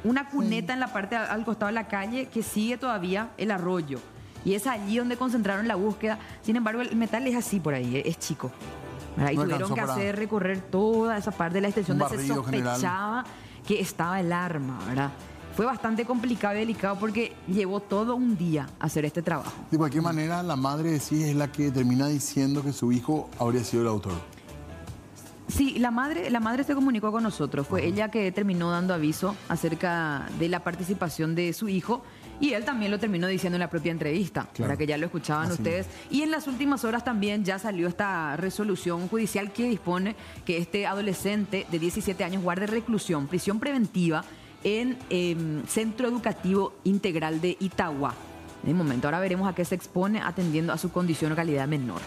una cuneta en la parte al costado de la calle que sigue todavía el arroyo. Y es allí donde concentraron la búsqueda. Sin embargo, el metal es así por ahí, es chico. ¿Verdad? Y No tuvieron que alcanzó hacer recorrer toda esa parte de la extensión un donde se barrido sospechaba que estaba el arma, ¿verdad? Fue bastante complicado y delicado porque llevó todo un día hacer este trabajo. De cualquier manera, la madre de sí es la que termina diciendo que su hijo habría sido el autor. Sí, la madre se comunicó con nosotros. Fue ella que terminó dando aviso acerca de la participación de su hijo. Y él también lo terminó diciendo en la propia entrevista, Claro. para que ya lo escuchaban Así ustedes. Y en las últimas horas también ya salió esta resolución judicial que dispone que este adolescente de 17 años guarde reclusión, prisión preventiva en Centro Educativo Integral de Itagua. En el momento, ahora veremos a qué se expone atendiendo a su condición o calidad menor.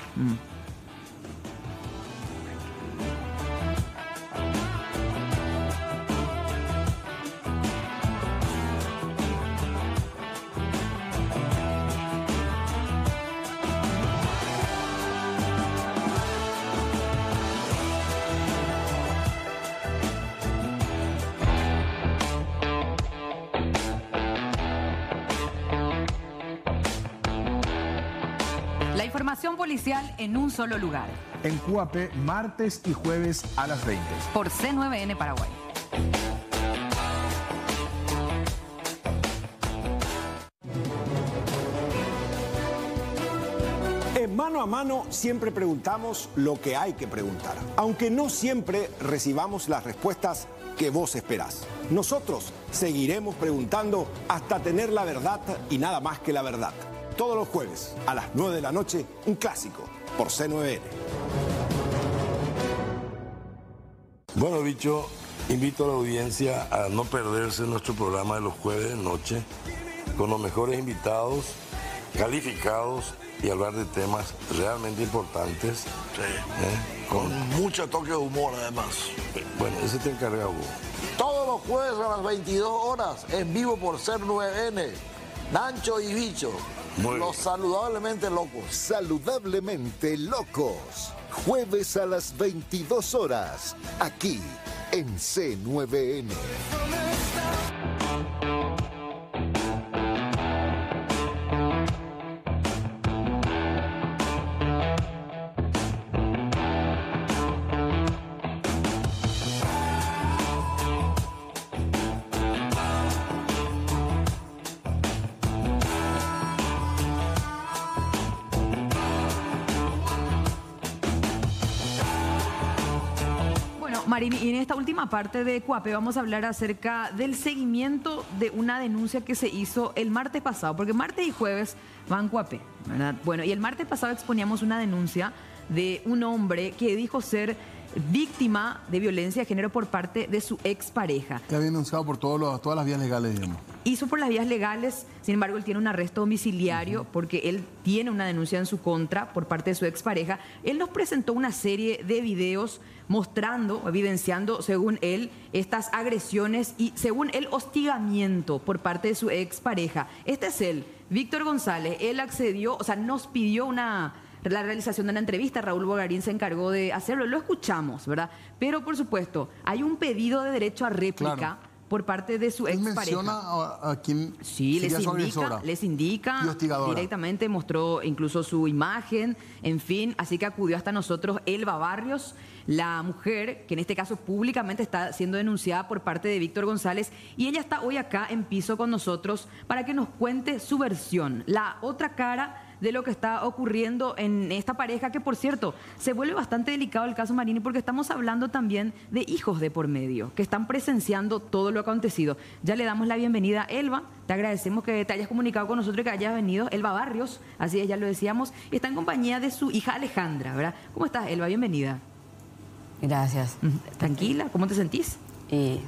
La información policial en un solo lugar. En QAP, martes y jueves a las 20. Por C9N Paraguay. En Mano a Mano siempre preguntamos lo que hay que preguntar, aunque no siempre recibamos las respuestas que vos esperás. Nosotros seguiremos preguntando hasta tener la verdad y nada más que la verdad. Todos los jueves a las 9 de la noche, un clásico por C9N. Bueno, bicho, invito a la audiencia a no perderse nuestro programa de los jueves de noche con los mejores invitados, calificados y hablar de temas realmente importantes. Con mucho toque de humor, además. Bueno, ese te encarga vos. Todos los jueves a las 22 horas, en vivo por C9N. Nacho y Bicho, los saludablemente locos. Saludablemente locos. Jueves a las 22 horas, aquí en C9N. Marín, y en esta última parte de QAP vamos a hablar acerca del seguimiento de una denuncia que se hizo el martes pasado, porque martes y jueves van QAP, ¿verdad? Bueno, y el martes pasado exponíamos una denuncia de un hombre que dijo ser víctima de violencia de género por parte de su expareja. Que había denunciado por todas las vías legales, digamos. Hizo por las vías legales, sin embargo, él tiene un arresto domiciliario porque él tiene una denuncia en su contra por parte de su expareja. Él nos presentó una serie de videos mostrando, evidenciando, según él, estas agresiones y, según él, hostigamiento por parte de su expareja. Este es él, Víctor González. Él accedió, o sea, nos pidió la realización de una entrevista. Raúl Bogarín se encargó de hacerlo. Lo escuchamos, ¿verdad? Pero, por supuesto, hay un pedido de derecho a réplica. Claro. Por parte de su expareja. ¿Menciona a quién sí, sería su agresora? Les indica directamente, mostró incluso su imagen, en fin, así que acudió hasta nosotros Elba Barrios, la mujer que en este caso públicamente está siendo denunciada por parte de Víctor González, y ella está hoy acá en piso con nosotros para que nos cuente su versión, la otra cara de lo que está ocurriendo en esta pareja, que por cierto, se vuelve bastante delicado el caso Marini, porque estamos hablando también de hijos de por medio, que están presenciando todo lo acontecido. Ya le damos la bienvenida a Elba, te agradecemos que te hayas comunicado con nosotros y que hayas venido. Elba Barrios, así es, ya lo decíamos, y está en compañía de su hija Alejandra, ¿verdad? ¿Cómo estás, Elba? Bienvenida. Gracias. ¿Tranquila? ¿Cómo te sentís? Y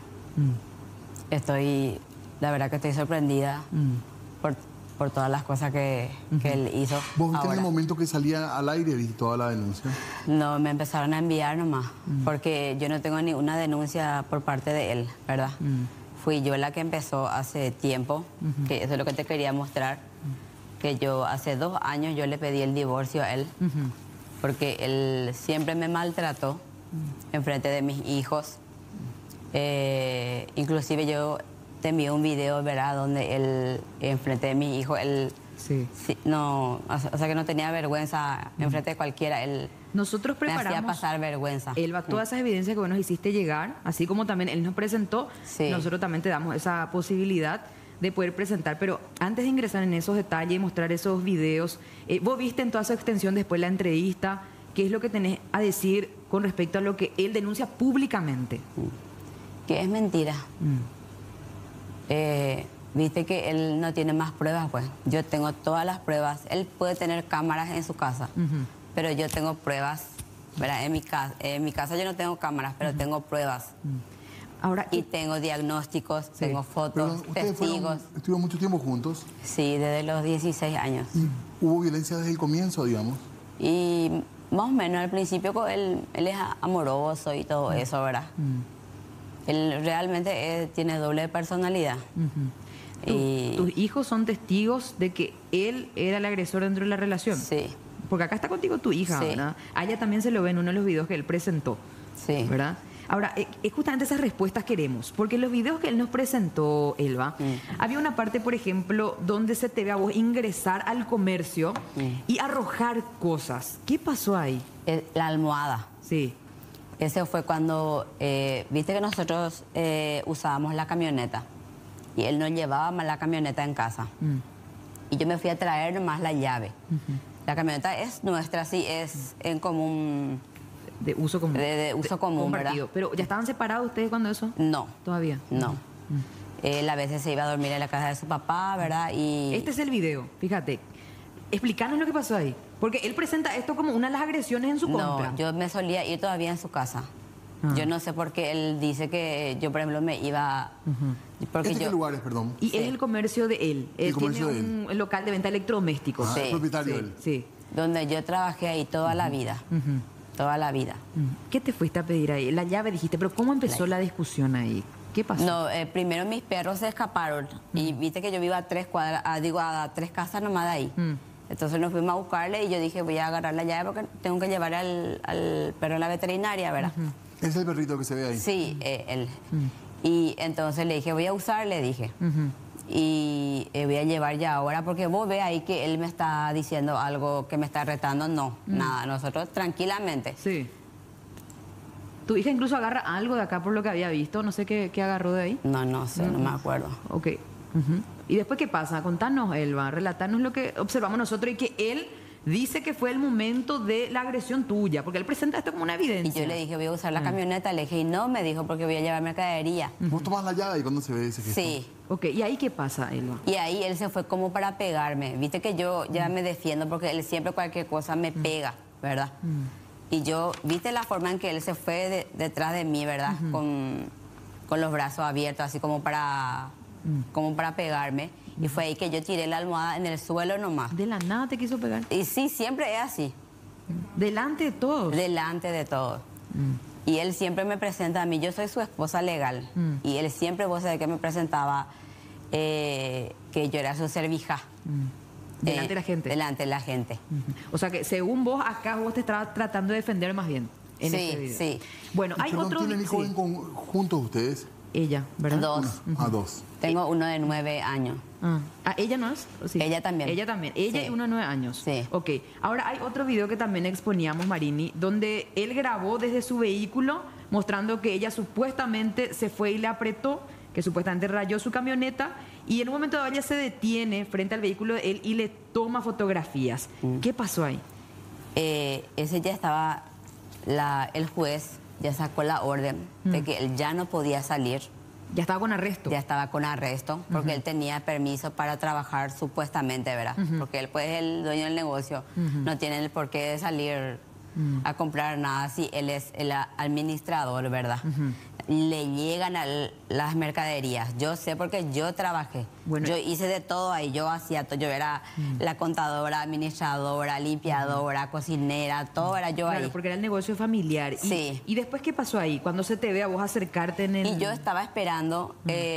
la verdad que estoy sorprendida por todas las cosas que él hizo. ¿Vos viste en el momento que salía al aire, viste toda la denuncia? No, me empezaron a enviar nomás, porque yo no tengo ninguna denuncia por parte de él, ¿verdad? Fui yo la que empezó hace tiempo, que eso es lo que te quería mostrar, que yo hace 2 años yo le pedí el divorcio a él, porque él siempre me maltrató enfrente de mis hijos. Inclusive yo te envié un video, ¿verdad? Donde él, enfrente de mi hijo, él... Sí. Sí, no, o sea que no tenía vergüenza enfrente de cualquiera. Él Nosotros preparamos, me hacía pasar vergüenza. Elba, todas esas evidencias que vos nos hiciste llegar, así como también él nos presentó, Sí. nosotros también te damos esa posibilidad de poder presentar. Pero antes de ingresar en esos detalles y mostrar esos videos, vos viste en toda su extensión después la entrevista, ¿qué es lo que tenés a decir con respecto a lo que él denuncia públicamente? Que es mentira. Viste que él no tiene más pruebas, pues. Yo tengo todas las pruebas. Él puede tener cámaras en su casa, pero yo tengo pruebas, ¿verdad? En mi casa yo no tengo cámaras, pero tengo pruebas. Ahora, y tengo diagnósticos, tengo fotos, ¿Ustedes testigos. estuvieron mucho tiempo juntos? Sí, desde los 16 años. ¿Hubo violencia desde el comienzo, digamos? Y más o menos al principio él es amoroso y todo eso, ¿verdad? Él realmente tiene doble personalidad. ¿Tus hijos son testigos de que él era el agresor dentro de la relación? Sí. Porque acá está contigo tu hija, Sí. ¿verdad? A ella también se lo ve en uno de los videos que él presentó. Sí. ¿Verdad? Ahora, es justamente esas respuestas queremos, porque en los videos que él nos presentó, Elba, había una parte, por ejemplo, donde se te ve a vos ingresar al comercio y arrojar cosas. ¿Qué pasó ahí? La almohada. Sí. Ese fue cuando, viste que nosotros usábamos la camioneta y él nos llevaba más la camioneta en casa. Y yo me fui a traer nomás la llave. La camioneta es nuestra, sí, es en común. De uso común. De uso común, ¿verdad? Pero ¿ya estaban separados ustedes cuando eso? No. ¿Todavía? No. Él a veces se iba a dormir en la casa de su papá, ¿verdad? Y... Este es el video, fíjate. Explícanos lo que pasó ahí. Porque él presenta esto como una de las agresiones en su contra. No, yo me solía ir todavía en su casa. Yo no sé por qué él dice que yo, por ejemplo, me iba... Porque ¿Qué lugar es, perdón? Y es el comercio de él. Él tiene un local de venta de electrodomésticos. Ah, Sí. es propietario él. Sí. Donde yo trabajé ahí toda la vida. Toda la vida. ¿Qué te fuiste a pedir ahí? La llave dijiste, pero ¿cómo empezó la discusión ahí? ¿Qué pasó? No, primero mis perros se escaparon. Y viste que yo vivo a 3 cuadras, a 3 casas nomás de ahí. Entonces nos fuimos a buscarle y yo dije, voy a agarrar la llave porque tengo que llevar al perro a la veterinaria, ¿verdad? ¿Es el perrito que se ve ahí? Sí, él. Y entonces le dije, voy a usar, le dije. Y voy a llevar ya ahora, porque vos ves ahí que él me está diciendo algo que me está retando. No, nada, nosotros tranquilamente. Sí. Tu hija incluso agarra algo de acá por lo que había visto, no sé qué agarró de ahí. No sé, no me acuerdo. Ok. ¿Y después qué pasa? Contanos, Elba, relatarnos lo que observamos nosotros y que él dice que fue el momento de la agresión tuya, porque él presenta esto como una evidencia. Y yo le dije, voy a usar la camioneta, le dije, y no, me dijo, porque voy a llevar mercadería. ¿Vos tomás la llave y cuándo se ve ese gesto? Sí. Ok, ¿y ahí qué pasa, Elba? Y ahí él se fue como para pegarme. Viste que yo ya me defiendo porque él siempre cualquier cosa me pega, ¿verdad? Y yo, viste la forma en que él se fue detrás de mí, ¿verdad? Con los brazos abiertos, así como para pegarme. Y fue ahí que yo tiré la almohada en el suelo nomás. ¿De la nada te quiso pegar? Y sí, siempre es así. ¿Delante de todos? Delante de todos. Y él siempre me presenta a mí, yo soy su esposa legal. Y él siempre, vos sabés que me presentaba que yo era su servija. ¿Delante de la gente? Delante de la gente. O sea que según vos, acá vos te estabas tratando de defender más bien. En este video. Sí. Bueno, hay Perdón, otro... ¿tienen hijos sí. juntos ustedes? Ella, ¿verdad? 2. Dos. Tengo uno de 9 años. ¿Ella no es? ¿O sí? Ella también. Ella también. Ella Sí. y uno de 9 años. Sí. Ok. Ahora hay otro video que también exponíamos, Marini, donde él grabó desde su vehículo mostrando que ella supuestamente se fue y le apretó, que supuestamente rayó su camioneta y en un momento dado ella se detiene frente al vehículo de él y le toma fotografías. ¿Qué pasó ahí? Ese ya estaba, el juez ya sacó la orden de que él ya no podía salir. Ya estaba con arresto. Ya estaba con arresto, porque él tenía permiso para trabajar supuestamente, ¿verdad? Porque él, pues, el dueño del negocio, no tiene el porqué de salir a comprar nada si él es el administrador, ¿verdad? Le llegan a las mercaderías. Yo sé porque yo trabajé. Bueno, yo hice de todo ahí. Yo hacía todo. Yo era la contadora, administradora, limpiadora, cocinera, todo era yo claro, ahí. porque era el negocio familiar. Sí. ¿Y después qué pasó ahí? Cuando se te ve a vos acercarte en el... Y yo estaba esperando,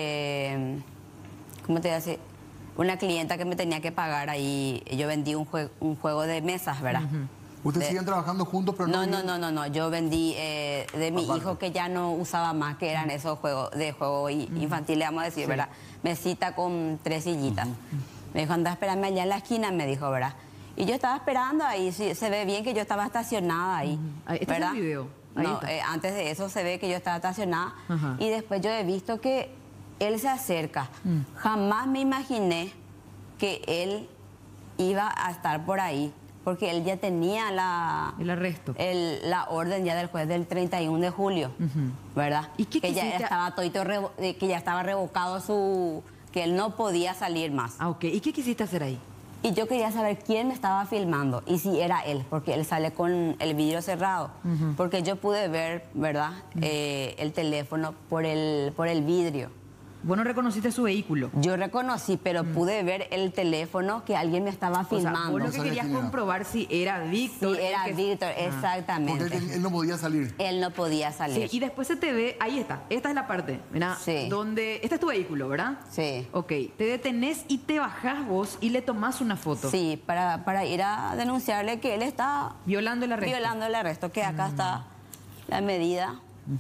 ¿cómo te voy a decir? Una clienta que me tenía que pagar ahí. Yo vendí un juego de mesas, ¿verdad? ¿Ustedes siguen trabajando juntos, pero no? Yo vendí de mi hijo que ya no usaba más, que eran esos juegos de juego infantiles, vamos a decir, ¿verdad? Mesita con 3 sillitas. Me dijo, anda, espérame allá en la esquina, me dijo, ¿verdad? Y yo estaba esperando ahí, se ve bien que yo estaba estacionada ahí, ¿Este es el video? No, antes de eso se ve que yo estaba estacionada. Y después yo he visto que él se acerca. Jamás me imaginé que él iba a estar por ahí, porque él ya tenía el arresto, la orden ya del juez del 31 de julio, ¿verdad? ¿Y qué que ya estaba que ya estaba revocado que él no podía salir más. Ah, ok. ¿Y qué quisiste hacer ahí? Y yo quería saber quién me estaba filmando y si era él, porque él sale con el vidrio cerrado. Porque yo pude ver, ¿verdad? El teléfono por el vidrio. ¿Vos no reconociste su vehículo? Yo reconocí, pero pude ver el teléfono que alguien me estaba filmando. O sea, vos lo que querías comprobar si era Víctor. Si era Víctor, exactamente. Porque él no podía salir. Él no podía salir. Sí, y después se te ve, ahí está, esta es la parte, ¿verdad? Sí. Donde, este es tu vehículo, ¿verdad? Sí. Ok, te detenés y te bajás vos y le tomás una foto. Sí, para ir a denunciarle que él está... Violando el arresto. Violando el arresto, que acá está la medida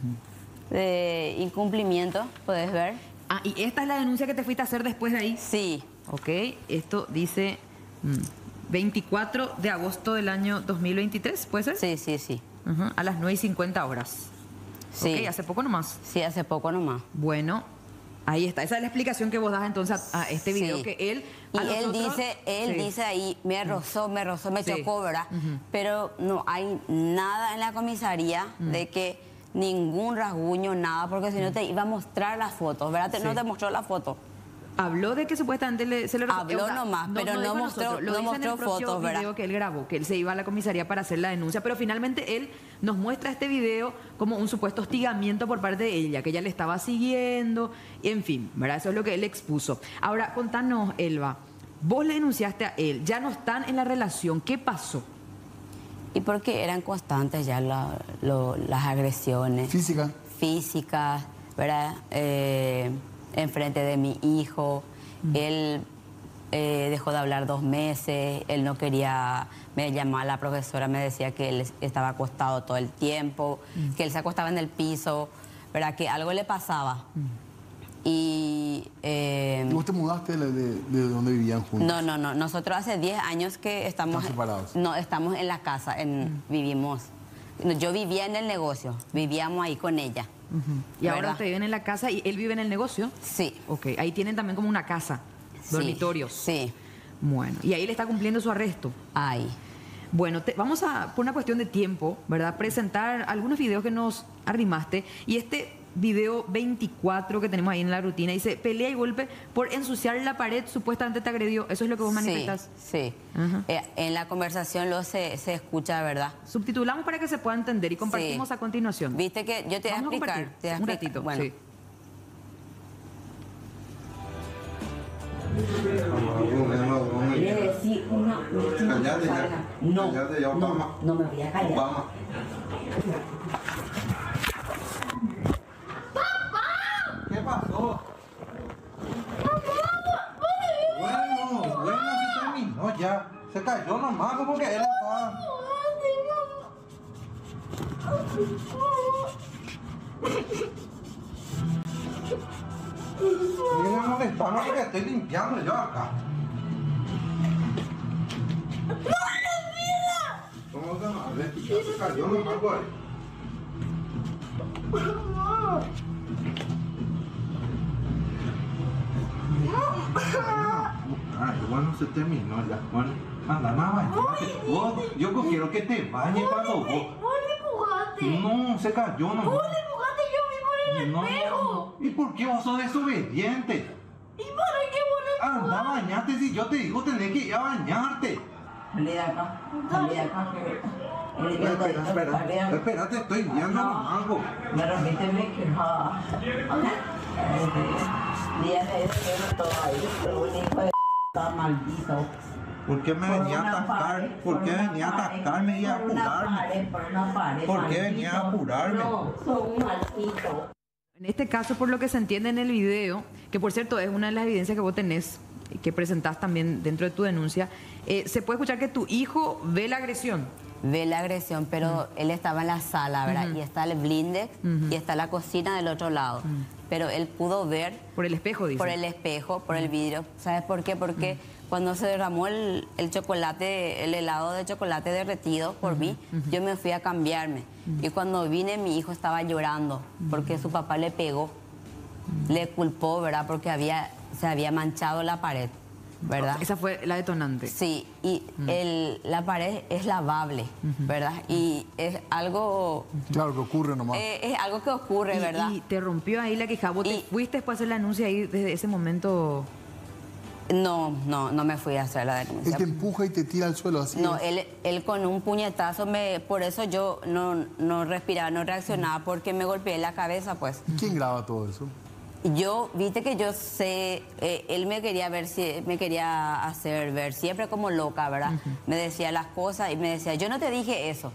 de incumplimiento, puedes ver. Ah, ¿y esta es la denuncia que te fuiste a hacer después de ahí? Sí. Ok, esto dice 24 de agosto del año 2023, ¿puede ser? Sí, sí, sí. A las 9:50 horas. Sí. Ok, ¿hace poco nomás? Sí, hace poco nomás. Bueno, ahí está. Esa es la explicación que vos das entonces a este video, que él... Y él dice ahí, me rozó, me chocó, ¿verdad? Pero no hay nada en la comisaría de que... Ningún rasguño, nada, porque si no te iba a mostrar las fotos, ¿verdad? No te mostró la foto. Habló de que supuestamente se le... Habló nomás, pero no mostró fotos, ¿verdad? Video que él grabó, que él se iba a la comisaría para hacer la denuncia, pero finalmente él nos muestra este video como un supuesto hostigamiento por parte de ella, que ella le estaba siguiendo, y en fin, ¿verdad? Eso es lo que él expuso. Ahora, contanos, Elba, vos le denunciaste a él, ya no están en la relación, ¿qué pasó? Y porque eran constantes ya las agresiones. Físicas, ¿verdad? Enfrente de mi hijo. Él dejó de hablar 2 meses. Él no quería... Me llamaba la profesora, me decía que él estaba acostado todo el tiempo, que él se acostaba en el piso, ¿verdad? Que algo le pasaba. Y ¿vos te mudaste de donde vivían juntos? No. Nosotros hace 10 años que estamos... ¿Están separados? No, estamos en la casa, vivimos. Yo vivía en el negocio, vivíamos ahí con ella. Y ahora ustedes viven en la casa y él vive en el negocio. Sí. Ok, ahí tienen también como una casa, dormitorios. Sí. Bueno, y ahí le está cumpliendo su arresto. Ahí. Bueno, vamos a, por una cuestión de tiempo, ¿verdad?, presentar algunos videos que nos arrimaste. Y este video 24 que tenemos ahí en la rutina dice: pelea y golpe por ensuciar la pared, supuestamente te agredió. ¿Eso es lo que vos manifestás? Sí. En la conversación se escucha, ¿verdad? Subtitulamos para que se pueda entender y compartimos a continuación. Viste que yo te voy a explicar. Un ratito, bueno. Sí. No me voy a callar. ¿Qué pasó? Bueno, se terminó ya. Se cayó nomás como que él estaba... Mira, molestando porque estoy limpiando yo acá. ¿Cómo se llama? Se cayó nomás por ahí. Igual no se terminó ya. Bueno, anda, nada, yo quiero que te bañes cuando vos. ¿Vos le empujaste? No, se cayó nomás. ¿Vos le empujaste? Yo vi por el espejo. ¿Y por qué vos sos desobediente? ¿Y para qué vos le empujaste? Anda, bañate, si yo te digo tenés que ir a bañarte. Salí de acá. Salí de acá. Espera, te estoy viendo algo. Me rompiste mi quejada. Día de eso todo ahí. Pero un hijo de está maldito. ¿Por qué me venía a atacar? ¿Por qué venía a atacarme y a apurarme? ¿Por qué venía a apurarme? No, son un maldito. En este caso, por lo que se entiende en el video, que por cierto es una de las evidencias que vos tenés, que presentás también dentro de tu denuncia, se puede escuchar que tu hijo ve la agresión. ve la agresión, pero él estaba en la sala, ¿verdad? Y está el blindex y está la cocina del otro lado. Pero él pudo ver... Por el espejo, dice. Por el espejo, por el vidrio. ¿Sabes por qué? Porque cuando se derramó el chocolate, el helado de chocolate derretido por mí, yo me fui a cambiarme. Y cuando vine, mi hijo estaba llorando porque su papá le pegó. Le culpó, ¿verdad? Porque se había manchado la pared, ¿verdad? Esa fue la detonante. Sí, y la pared es lavable, ¿verdad? Y es algo... Claro, que ocurre nomás. Es algo que ocurre, ¿verdad? Y te rompió ahí la queja. ¿Vos te fuiste después de hacer la denuncia ahí desde ese momento? No me fui a hacer la denuncia. Él te empuja y te tira al suelo así. No, él con un puñetazo, por eso yo no respiraba, no reaccionaba, porque me golpeé la cabeza, pues. ¿Quién graba todo eso? Yo, viste que yo sé, él me quería hacer ver siempre como loca, ¿verdad? Me decía las cosas y me decía, yo no te dije eso.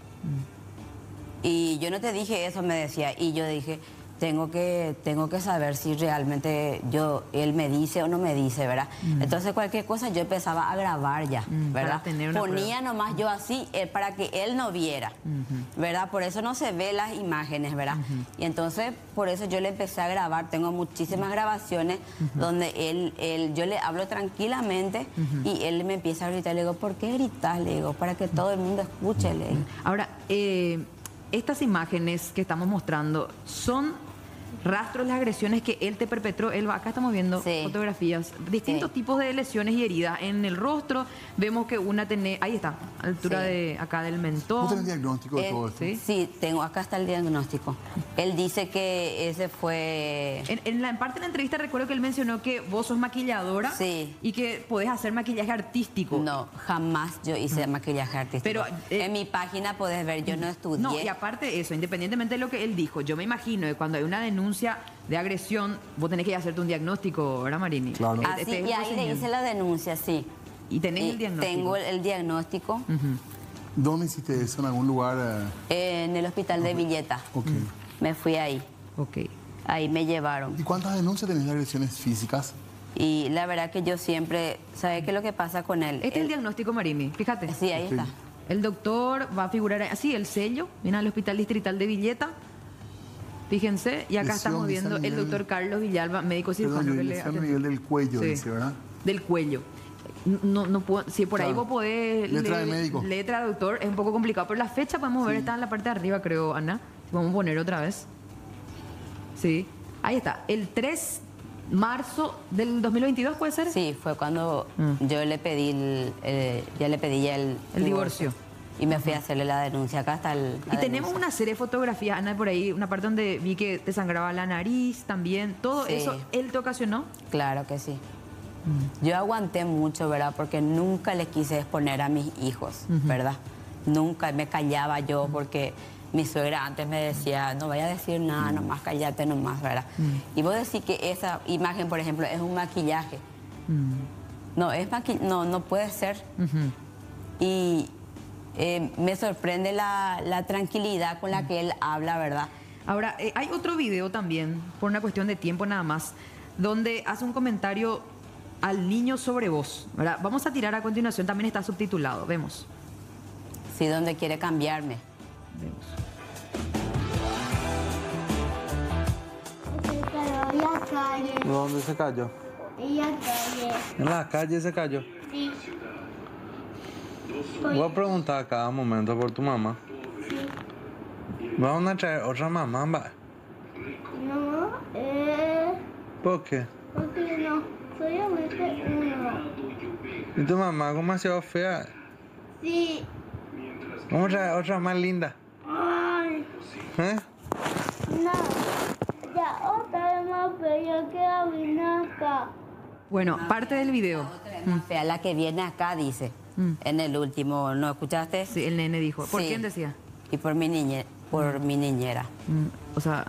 Y yo no te dije eso, me decía. Y yo dije, tengo que saber si realmente él me dice o no me dice, ¿verdad? Entonces cualquier cosa yo empezaba a grabar ya, ¿verdad? Ponía nomás yo así para que él no viera, ¿verdad? Por eso no se ve las imágenes, ¿verdad? Y entonces por eso yo le empecé a grabar. Tengo muchísimas grabaciones donde yo le hablo tranquilamente y él me empieza a gritar. Le digo, ¿por qué gritas? Le digo, para que todo el mundo escuche. Le digo. Ahora, estas imágenes que estamos mostrando son rastros de las agresiones que él te perpetró. Acá estamos viendo fotografías, distintos tipos de lesiones y heridas. En el rostro vemos que una tiene, ahí está, a la altura de acá del mentón. ¿Vos tenés diagnóstico de todo esto? Sí, tengo, acá está el diagnóstico. Él dice que ese fue... En parte de la entrevista recuerdo que él mencionó que vos sos maquilladora y que podés hacer maquillaje artístico. No, jamás yo hice maquillaje artístico. Pero en mi página podés ver, yo no estudié. No, y aparte de eso, independientemente de lo que él dijo, yo me imagino que cuando hay una denuncia de agresión, vos tenés que hacerte un diagnóstico, ¿verdad, Marini? Claro. Así, y ahí le hice la denuncia, sí. ¿Y tenés el diagnóstico? Tengo el diagnóstico. ¿Dónde hiciste eso? ¿En algún lugar? En el hospital de Villeta. Me fui ahí. Ahí me llevaron. ¿Y cuántas denuncias tenés de agresiones físicas? Y la verdad que yo siempre... ¿Sabes qué es lo que pasa con él? Este es el diagnóstico, Marini, fíjate. Sí, ahí está. El doctor va a figurar así, el sello, viene al Hospital Distrital de Villeta. Fíjense, y acá estamos viendo el doctor Carlos Villalba, médico cirujano. A nivel del cuello, dice, ¿verdad? Del cuello. No puedo, si por ahí vos podés... Letra de médico. Letra de doctor, es un poco complicado, pero la fecha podemos ver, está en la parte de arriba, creo, Ana. Vamos a poner otra vez. Sí, ahí está. El 3 de marzo del 2022, ¿puede ser? Sí, fue cuando yo le pedí el divorcio. Y me fui a hacerle la denuncia. Acá está y tenemos una serie de fotografías, Ana, por ahí, una parte donde vi que te sangraba la nariz también. ¿Todo eso él te ocasionó? Claro que sí. Yo aguanté mucho, ¿verdad? Porque nunca les quise exponer a mis hijos, ¿verdad? Nunca me callaba yo porque mi suegra antes me decía, no vaya a decir nada, nomás cállate nomás, ¿verdad? Y vos decís que esa imagen, por ejemplo, es un maquillaje. No, no puede ser. Y me sorprende la tranquilidad con la que él habla, ¿verdad? Ahora, hay otro video también, por una cuestión de tiempo nada más, donde hace un comentario al niño sobre vos, ¿verdad? Vamos a tirar a continuación, también está subtitulado, vemos. Sí, donde quiere cambiarme. Vemos. Se cayó en la calle. ¿Dónde se cayó? En la calle. ¿En la calle se cayó? Sí. Voy a preguntar a cada momento por tu mamá. ¿Vamos a traer otra mamá, va? No, ¿Por qué? porque no, solamente uno. ¿Y tu mamá cómo ha sido fea? Sí. Vamos a traer otra más linda. Ay, no, ya otra vez más fea que la vinaca. Bueno, parte del video. Más fea, la que viene acá, dice. En el último, ¿no escuchaste? Sí, el nene dijo. ¿Por quién decía? Y por mi niñera. O sea,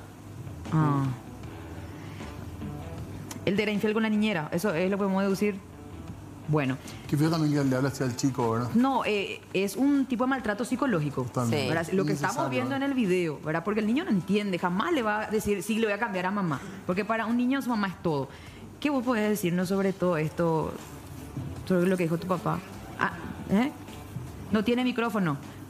él era infiel con la niñera, eso es lo que podemos deducir. Bueno. Qué feo también que le habla así al chico, ¿verdad? No, es un tipo de maltrato psicológico. Sí. Lo que estamos viendo en el video, ¿verdad? Porque el niño no entiende, jamás le va a decir, sí, le voy a cambiar a mamá. Porque para un niño su mamá es todo. ¿Qué vos podés decirnos sobre todo esto, sobre lo que dijo tu papá? No tiene micrófono.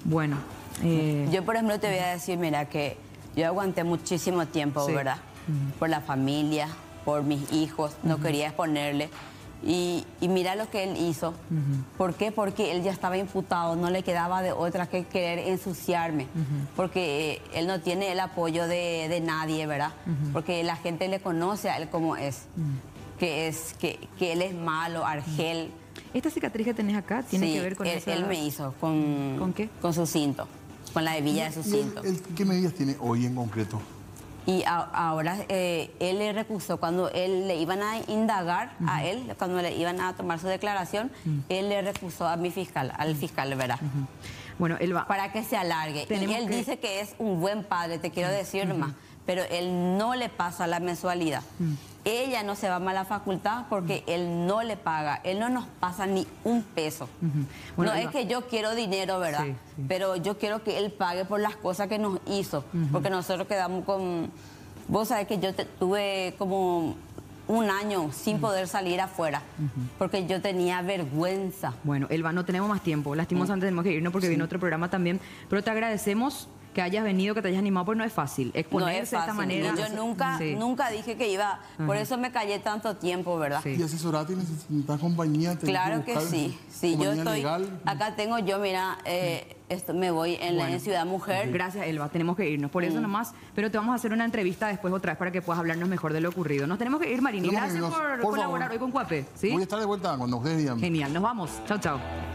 Bueno. Yo, por ejemplo, te voy a decir, mira, que yo aguanté muchísimo tiempo, Sí. ¿verdad? Por la familia, por mis hijos, no quería exponerle. Y mira lo que él hizo. ¿Por qué? Porque él ya estaba imputado, no le quedaba de otra que querer ensuciarme. Porque él no tiene el apoyo de nadie, ¿verdad? Porque la gente le conoce a él como es. Que él es malo, argel. ¿Esta cicatriz que tenés acá tiene que ver con eso? Él me hizo con... ¿Con qué? Con su cinto, con la hebilla de su cinto. ¿Qué medidas tiene hoy en concreto? Y ahora él le recusó, cuando él le iban a indagar a él, cuando le iban a tomar su declaración, él le recusó a mi fiscal, al fiscal, ¿verdad? Bueno, él va. Para que se alargue. Y él dice que es un buen padre, te quiero decir nomás, pero él no le pasa la mensualidad. Ella no se va a la facultad porque él no le paga, él no nos pasa ni un peso. Bueno, no es que yo quiero dinero, ¿verdad? Sí, sí. Pero yo quiero que él pague por las cosas que nos hizo, porque nosotros quedamos con... Vos sabés que yo tuve como un año sin poder salir afuera, porque yo tenía vergüenza. Bueno, Elba, no tenemos más tiempo. Lastimosamente tenemos que irnos porque viene otro programa también. Pero te agradecemos que hayas venido, que te hayas animado, porque no es fácil exponerse No es de esta fácil. manera. Y yo nunca dije que iba, por eso me callé tanto tiempo, ¿verdad? Y asesorate, necesitas compañía. Claro que sí. Sí, yo estoy. Legal. Acá tengo yo, mira, me voy en Ciudad Mujer. Gracias, Elba. Tenemos que irnos. Por eso nomás. Pero te vamos a hacer una entrevista después otra vez para que puedas hablarnos mejor de lo ocurrido. Nos tenemos que ir, Marini. Gracias por colaborar hoy con Cuape. ¿Sí? Voy a estar de vuelta cuando ustedes digan. Genial. Nos vamos. Chao, chao.